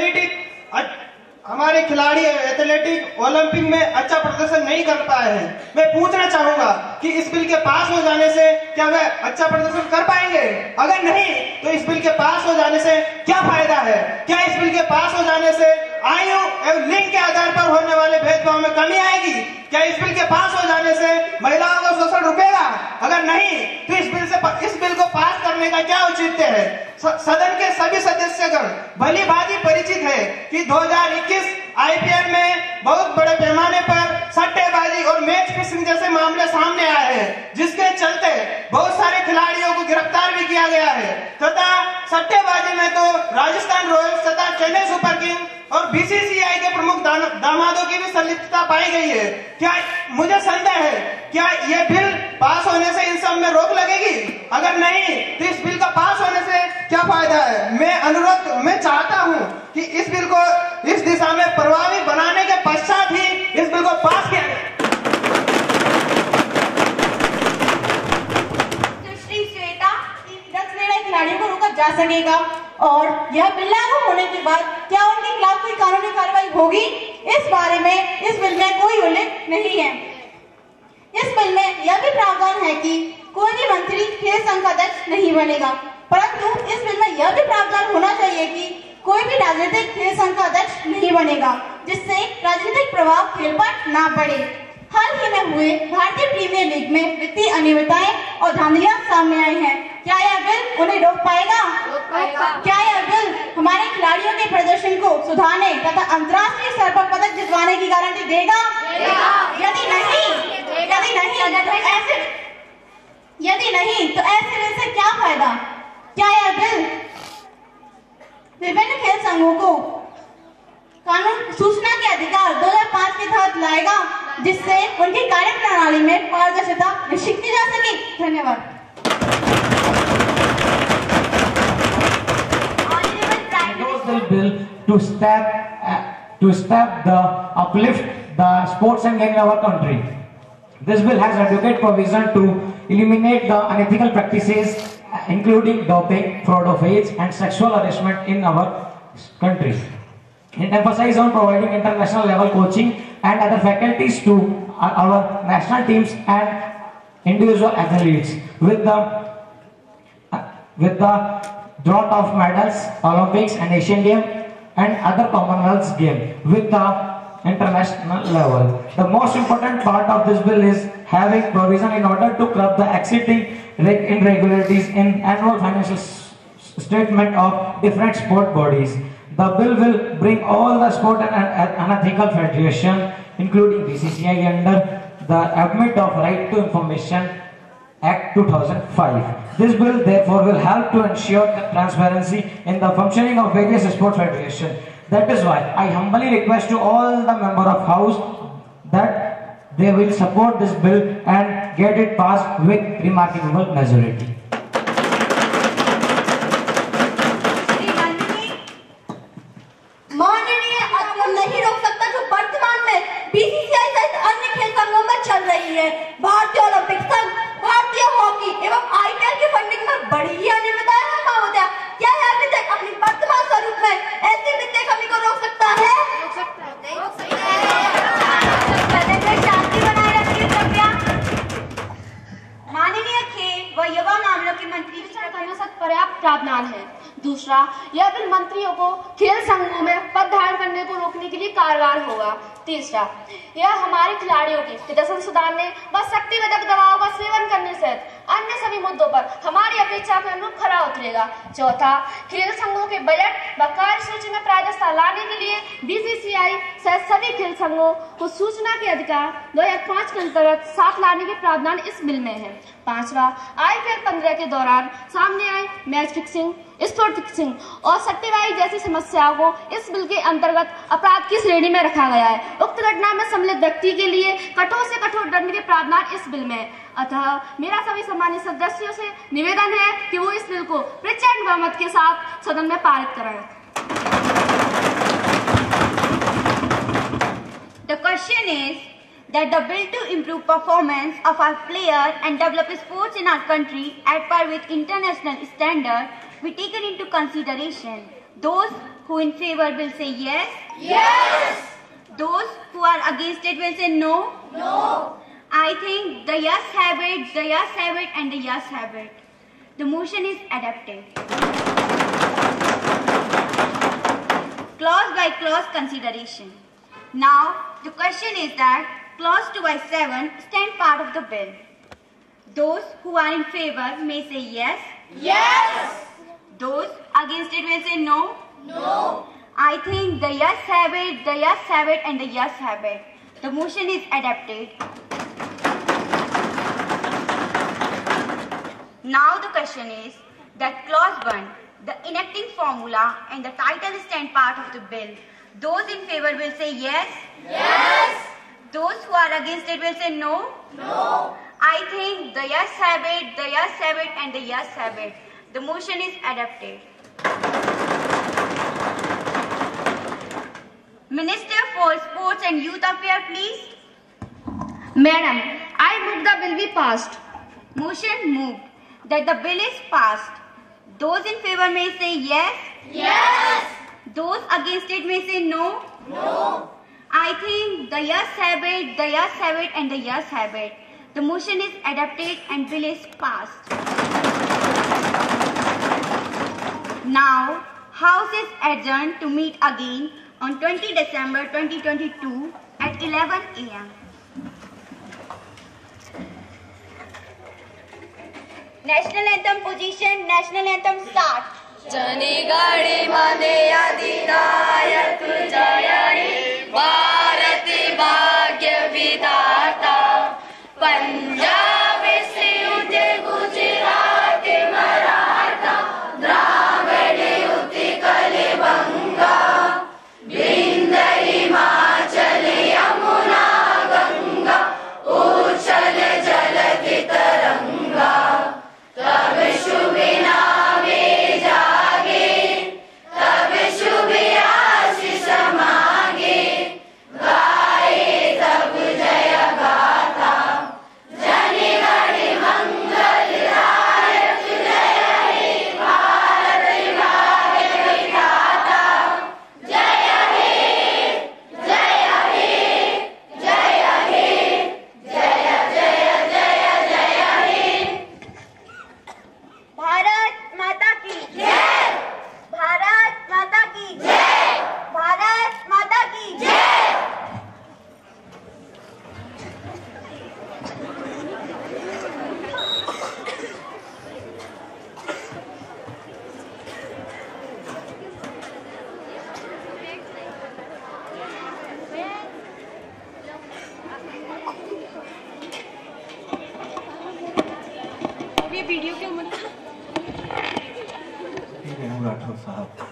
हमारे खिलाड़ी athletic Olympic में अच्छा प्रदर्शन नहीं कर पाए हैं। मैं पूछना चाहूंगा कि इस बिल के पास हो जाने से क्या वे अच्छा प्रदर्शन कर पाएंगे? अगर नहीं तो इस बिल के पास हो जाने से क्या फायदा है? क्या इस बिल के पास हो जाने से आयु एवं लिंग के आधार पर होने वाले भेदभाव में कमी आएगी? क्या इस बिल के पास हो जाने से महिलाओं का शोषण रुकेगा? अगर नहीं तो इस बिल को पास करने का क्या औचित्य है? सदन के सभी सदस्यगण भली भांति परिचित है कि 2021 आईपीएल में बहुत बड़े पैमाने पर सट्टेबाजी और मैच फिक्सिंग जैसे मामले सामने आए हैं, जिसके चलते बहुत सारे खिलाड़ियों को गिरफ्तार भी किया गया है तथा सट्टेबाजी में तो राजस्थान रॉयल्स तथा चेन्नई सुपर किंग और बीसीसीआई के प्रमुख दामादों की भी संलिप्तता पाई गई है। क्या मुझे संदेह है, क्या ये बिल पास होने से इन सब में रोक लगेगी? अगर नहीं तो इस बिल का पास होने से क्या फायदा है? मैं चाहता हूं कि इस बिल को इस दिशा में प्रभावी बनाने के पश्चात ही इस बिल को पास किया जाए।
सुश्री श्वेता, ड्रग्स ले रहे खिलाड़ियों को रोका जा सकेगा और यह बिल लागू होने के बाद क्या उनके खिलाफ कोई कानूनी कार्रवाई होगी? इस बारे में इस बिल में कोई उल्लेख नहीं है।
इस बिल में यह भी प्रावधान है कि कोई भी मंत्री खेल संघ का अध्यक्ष नहीं बनेगा, परंतु इस बिल में यह भी प्रावधान होना चाहिए कि कोई भी राजनीतिक खेल संघ का अध्यक्ष नहीं बनेगा, जिससे राजनीतिक प्रभाव खेल पर ना पड़े। हाल ही में हुए भारतीय प्रीमियर लीग में वित्तीय अनियमितताएं और धांधलियां सामने आई हैं। क्या यह बिल उन्हें रोक पाएगा? क्या यह बिल हमारे खिलाड़ियों के प्रदर्शन को सुधारने तथा अंतर्राष्ट्रीय स्तर पर पदक जितवाने की गारंटी देगा? यदि नहीं तो ऐसे बिल से क्या फायदा? क्या यह बिल विभिन्न खेल संघों को कानून सूचना के अधिकार 2005 के तहत लाएगा, जिससे उनकी कार्य प्रणाली में पारदर्शिता निश्चित की जा सके? धन्यवाद।
Bill to step the uplift the sports and gaming in our country. This bill has adequate provision to eliminate the unethical practices, including doping, fraud of age, and sexual harassment in our country. It emphasizes on providing international level coaching and other faculties to our national teams and individual athletes with the drought of medals, Olympics and Asian Games and other Commonwealth Games with the international level. The most important part of this bill is having provision in order to curb the exceeding irregularities in annual financial statement of different sport bodies. The bill will bring all the sport and unethical federation, including BCCI, under the ambit of Right to Information Act 2005. This bill therefore will help to ensure the transparency in the functioning of various sports federations. That is why I humbly request to all the members of House that they will support this bill and get it passed with remarkable majority.
माननीय आंदोलन नहीं रोक सकता जो वर्तमान में BCCI सहित अन्य खेल संघों में चल रही है। भारतीय ओलंपिक संघ, भारतीय हॉकी एवं आईपीएल की फंडिंग में बड़ी ही अनियमितताएं हैं। महोदया, क्या यह विधेयक अपनी वर्तमान स्वरूप में ऐसी वित्तीय कमी को रोक सकता है? सदन में शांति बनाए रखिए कृपया। माननीय खेल व युवा मामलों के मंत्री
पर्याप्त प्रावधान है। दूसरा, यह बिल मंत्रियों को खेल संघों में पद धारण करने को रोकने के लिए कारगर होगा। तीसरा, यह हमारे खिलाड़ियों के प्रदर्शन सुधारने व शक्तिवर्धक दवाओं का सेवन करने सहित अन्य सभी मुद्दों पर हमारी अपेक्षा के अनुरूप खरा उतरेगा। चौथा, खेल संघों के बजट व कार्यसूची में पारदर्शिता लाने के लिए बीसीसीआई सहित सभी खेल संघों को सूचना के अधिकार 2005 के अंतर्गत साथ लाने के प्रावधान इस बिल में है। पांचवा, IPL 15 के दौरान सामने आई मैच फिक्सिंग, स्पोर्ट फिक्सिंग और सट्टेबाजी जैसी समस्याओं को इस बिल के अंतर्गत अपराध की श्रेणी में रखा गया है। उक्त घटना में सम्मिलित व्यक्ति के लिए कठोर से कठोर दंड के प्रावधान इस बिल में है। अतः मेरा सभी सम्मानित सदस्यों से निवेदन है कि वो इस बिल को प्रचंड बहुमत के साथ सदन में पारित कराएं।
The question is that the bill to improve performance of our players and develop sports in our country at par with international standard be taken into consideration. Those who in favor will say yes. Yes. Those who are against it will say no. No. I think the yes have it, the yes have it, and the yes have it. The motion is adopted. Clause by clause consideration. Now the question is that clause 2 by 7 stand part of the bill. Those who are in favor may say yes. Yes. Those against it will say no. No. I think the yes have it, the yes have it, and the yes have it. The motion is adopted. Now the question is that clause 1, the enacting formula and the title stand part of the bill. Those in favor will say yes. Yes. Those who are against it will say no. No. I think the yes have it, the yes have it, and the yes have it. The motion is adopted. Minister for Sports and Youth Affairs, please.
Madam, I move the bill be passed.
Motion moved that the bill is passed. Those in favor may say yes. Yes. Those against it may say no. No. I think the yes have it, the yes have it, and the yes have it. The motion is adopted and bill is passed. Now, House is adjourned to meet again on 20 December 2022 at 11 a.m. National Anthem position, National Anthem start.
जनी गाड़ी माने अधिनायक जय हे भारती भाग्य विधाता पंजाब सिंध गुजरात मराठा द्राविड़ उत्कल बंगा विंध्य हिमाचल यमुना गंगा उछल जलधि तरंगा तब शुभ नामे जागे तब शुभ आशीष मांगे गाए तब जय गाथा जनगण मंगल दायक जय हे भारत भाग्य विधाता जय हे जय हे जय हे जय जय जय जय हे
भारत माता की जय, भारत माता की जय, भारत माता की जय।
ये वीडियो क्यों बना?
राठौर साहब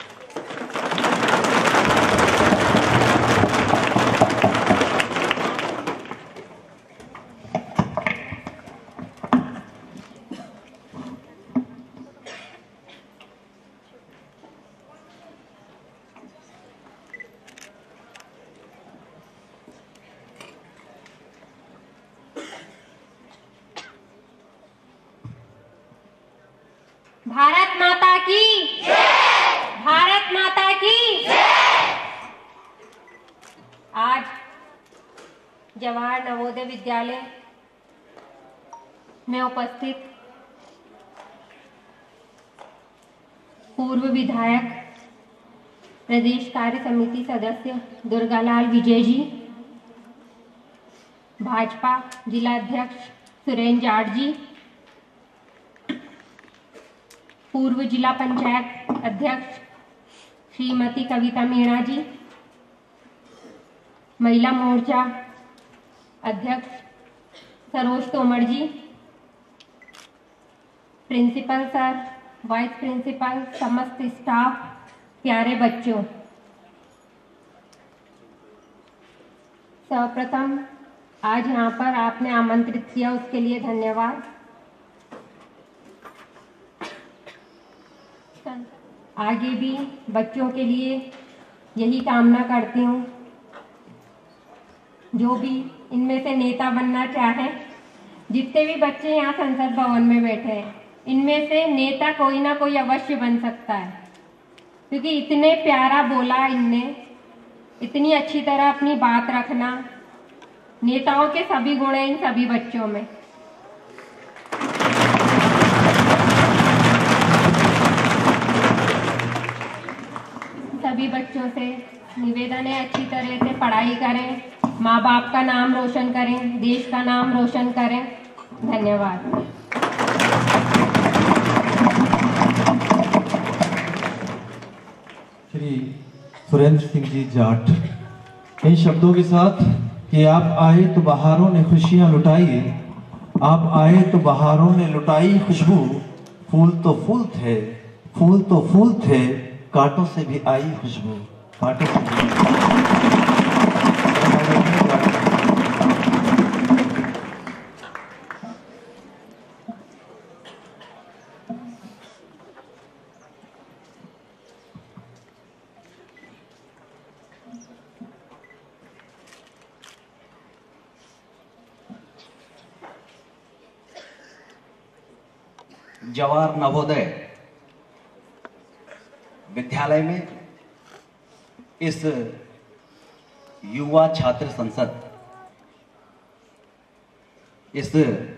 भारत माता की जय, भारत माता की जय। आज जवाहर नवोदय विद्यालय में उपस्थित पूर्व विधायक प्रदेश कार्य समिति सदस्य दुर्गालाल विजय जी, भाजपा जिला अध्यक्ष सुरेंद्र जाट जी, पूर्व जिला पंचायत अध्यक्ष श्रीमती कविता मीणा जी, महिला मोर्चा अध्यक्ष Saroj Tomar ji, principal sir, vice principal, समस्त स्टाफ, प्यारे बच्चों, सर्वप्रथम आज यहाँ पर आपने आमंत्रित किया उसके लिए धन्यवाद। आगे भी बच्चों के लिए यही कामना करती हूँ, जो भी इनमें से नेता बनना चाहे, जितने भी बच्चे यहाँ संसद भवन में बैठे हैं, इनमें से नेता कोई ना कोई अवश्य बन सकता है, क्योंकि इतने प्यारा बोला इनने, इतनी अच्छी तरह अपनी बात रखना, नेताओं के सभी गुण हैं इन सभी बच्चों में। सभी बच्चों से निवेदन है अच्छी तरह से पढ़ाई करें, माँ बाप का नाम रोशन करें, देश का नाम रोशन करें। धन्यवाद।
श्री सुरेंद्र सिंह जी जाट इन शब्दों के साथ कि आप आए तो बहारों ने खुशियां लुटाई, आप आए तो बहारों ने लुटाई खुशबू, फूल तो फूल थे, फूल तो फूल थे, कांटों से भी आई खुशबू, कांटों से भी
जवाहर नवोदय विद्यालय में इस युवा छात्र संसद इस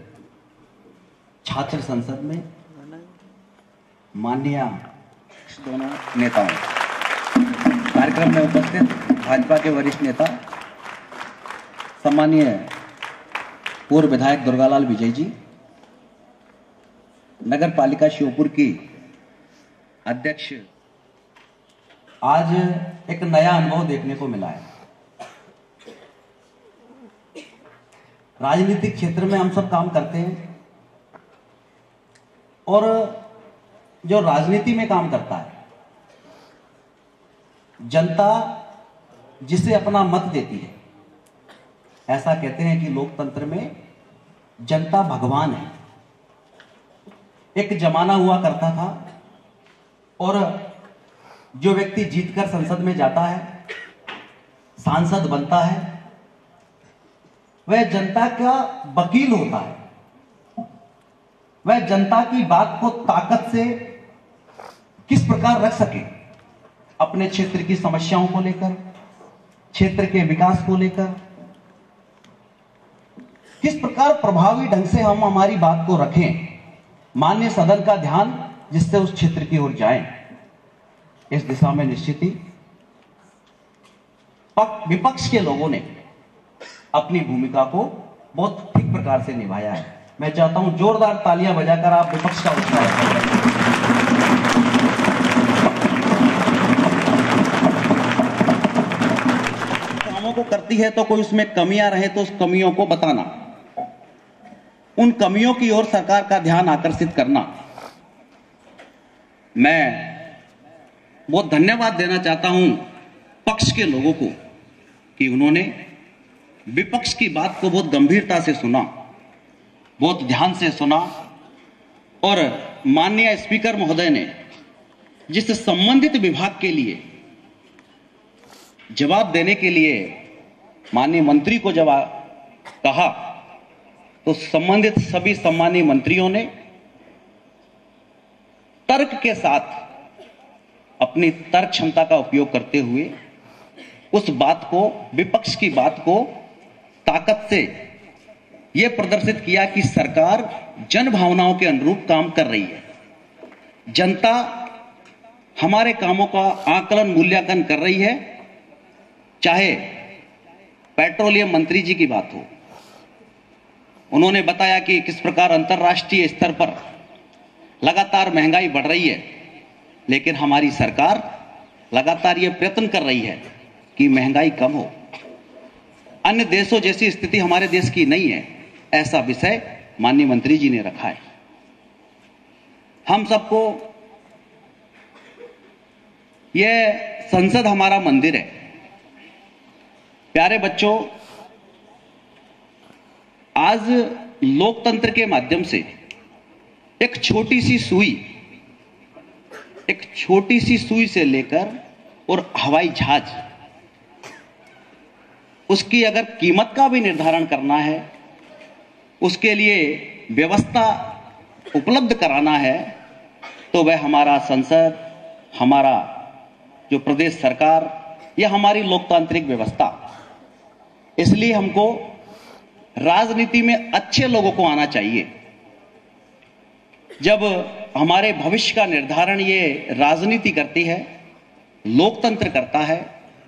छात्र संसद में माननीय दोनों नेताओं, कार्यक्रम में उपस्थित भाजपा के वरिष्ठ नेता सम्मानीय पूर्व विधायक दुर्गालाल विजय जी, नगर पालिका श्योपुर की अध्यक्ष, आज एक नया अनुभव देखने को मिला है। राजनीतिक क्षेत्र में हम सब काम करते हैं और जो राजनीति में काम करता है, जनता जिसे अपना मत देती है, ऐसा कहते हैं कि लोकतंत्र में जनता भगवान है। एक जमाना हुआ करता था और जो व्यक्ति जीतकर संसद में जाता है, सांसद बनता है, वह जनता का वकील होता है। वह जनता की बात को ताकत से किस प्रकार रख सके, अपने क्षेत्र की समस्याओं को लेकर, क्षेत्र के विकास को लेकर किस प्रकार प्रभावी ढंग से हम हमारी बात को रखें, माननीय सदन का ध्यान जिससे उस क्षेत्र की ओर जाए, इस दिशा में निश्चित ही विपक्ष के लोगों ने अपनी भूमिका को बहुत ठीक प्रकार से निभाया है। मैं चाहता हूं जोरदार तालियां बजाकर आप विपक्ष का उत्साह करें। कामों को करती है तो कोई उसमें कमियां रहे तो उस कमियों को बताना, उन कमियों की ओर सरकार का ध्यान आकर्षित करना। मैं बहुत धन्यवाद देना चाहता हूं पक्ष के लोगों को कि उन्होंने विपक्ष की बात को बहुत गंभीरता से सुना, बहुत ध्यान से सुना और माननीय स्पीकर महोदय ने जिस संबंधित विभाग के लिए जवाब देने के लिए माननीय मंत्री को जब कहा, तो संबंधित सभी सम्मानीय मंत्रियों ने तर्क के साथ अपनी तर्क क्षमता का उपयोग करते हुए उस बात को, विपक्ष की बात को ताकत से यह प्रदर्शित किया कि सरकार जन भावनाओं के अनुरूप काम कर रही है। जनता हमारे कामों का आकलन, मूल्यांकन कर रही है। चाहे पेट्रोलियम मंत्री जी की बात हो, उन्होंने बताया कि किस प्रकार अंतर्राष्ट्रीय स्तर पर लगातार महंगाई बढ़ रही है, लेकिन हमारी सरकार लगातार यह प्रयत्न कर रही है कि महंगाई कम हो। अन्य देशों जैसी स्थिति हमारे देश की नहीं है, ऐसा विषय माननीय मंत्री जी ने रखा है। हम सबको, यह संसद हमारा मंदिर है। प्यारे बच्चों, आज लोकतंत्र के माध्यम से एक छोटी सी सुई से लेकर और हवाई जहाज, उसकी अगर कीमत का भी निर्धारण करना है, उसके लिए व्यवस्था उपलब्ध कराना है, तो वह हमारा संसद, हमारा जो प्रदेश सरकार, यह हमारी लोकतांत्रिक व्यवस्था। इसलिए हमको राजनीति में अच्छे लोगों को आना चाहिए। जब हमारे भविष्य का निर्धारण ये राजनीति करती है, लोकतंत्र करता है,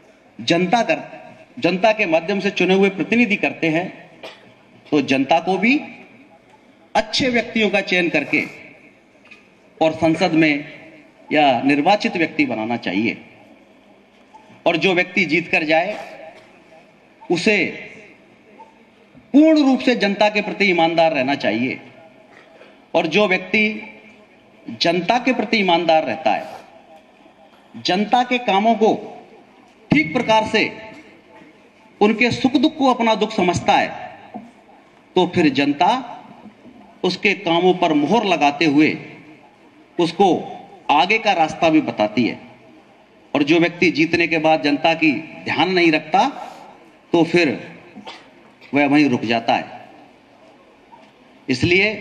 जनता के माध्यम से चुने हुए प्रतिनिधि करते हैं, तो जनता को भी अच्छे व्यक्तियों का चयन करके और संसद में या निर्वाचित व्यक्ति बनाना चाहिए। और जो व्यक्ति जीतकर जाए, उसे पूर्ण रूप से जनता के प्रति ईमानदार रहना चाहिए। और जो व्यक्ति जनता के प्रति ईमानदार रहता है, जनता के कामों को ठीक प्रकार से, उनके सुख दुख को अपना दुख समझता है, तो फिर जनता उसके कामों पर मोहर लगाते हुए उसको आगे का रास्ता भी बताती है। और जो व्यक्ति जीतने के बाद जनता की ध्यान नहीं रखता, तो फिर वह वहीं रुक जाता है। इसलिए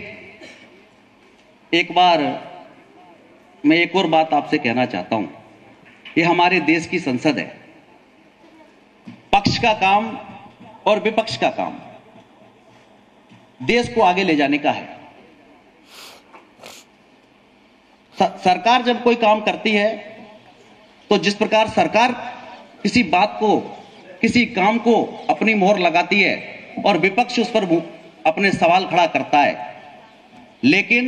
एक बार मैं एक और बात आपसे कहना चाहता हूं। ये हमारे देश की संसद है। पक्ष का काम और विपक्ष का काम देश को आगे ले जाने का है। सरकार जब कोई काम करती है तो जिस प्रकार सरकार किसी बात को, किसी काम को अपनी मोहर लगाती है और विपक्ष उस पर अपने सवाल खड़ा करता है, लेकिन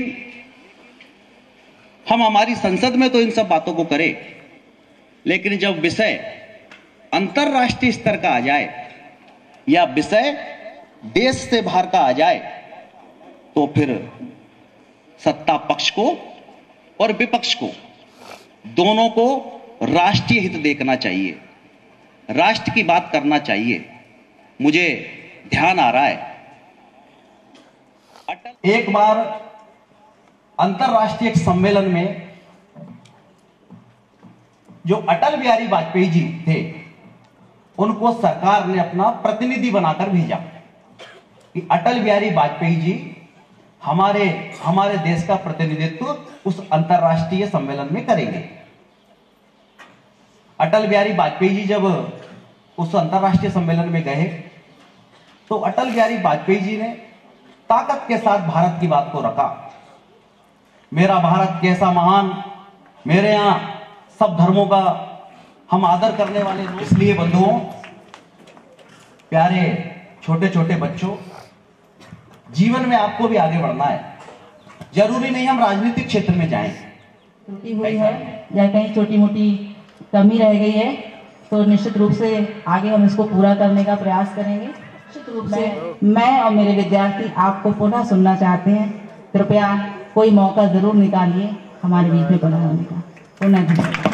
हम हमारी संसद में तो इन सब बातों को करें, लेकिन जब विषय अंतरराष्ट्रीय स्तर का आ जाए या विषय देश से बाहर का आ जाए तो फिर सत्ता पक्ष को और विपक्ष को दोनों को राष्ट्रीय हित देखना चाहिए, राष्ट्र की बात करना चाहिए। मुझे ध्यान आ रहा है एक बार
अंतरराष्ट्रीय सम्मेलन में जो अटल बिहारी वाजपेयी जी थे, उनको सरकार ने अपना प्रतिनिधि बनाकर भेजा कि अटल बिहारी वाजपेयी जी हमारे देश का प्रतिनिधित्व उस अंतरराष्ट्रीय सम्मेलन में करेंगे। अटल बिहारी वाजपेयी जी जब उस अंतरराष्ट्रीय सम्मेलन में गए तो अटल बिहारी वाजपेयी जी ने ताकत के साथ भारत की बात को रखा। मेरा भारत कैसा महान, मेरे यहां सब धर्मों का हम आदर करने वाले लोग। इसलिए बंधुओं, प्यारे छोटे छोटे बच्चों, जीवन में आपको भी आगे बढ़ना है। जरूरी नहीं हम राजनीतिक क्षेत्र में जाएं।
त्रुटि हुई है या कहीं छोटी मोटी कमी रह गई है तो निश्चित रूप से आगे हम इसको पूरा करने का प्रयास करेंगे। निश्चित रूप से मैं और मेरे विद्यार्थी आपको पुनः सुनना चाहते हैं। कृपया कोई मौका जरूर निकालिए हमारे बीच में पढ़ाने का। पुनः धन्यवाद।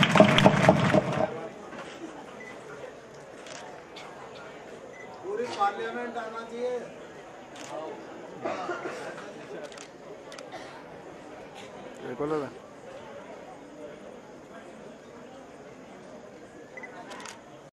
पूरी पार्लियामेंट आना चाहिए।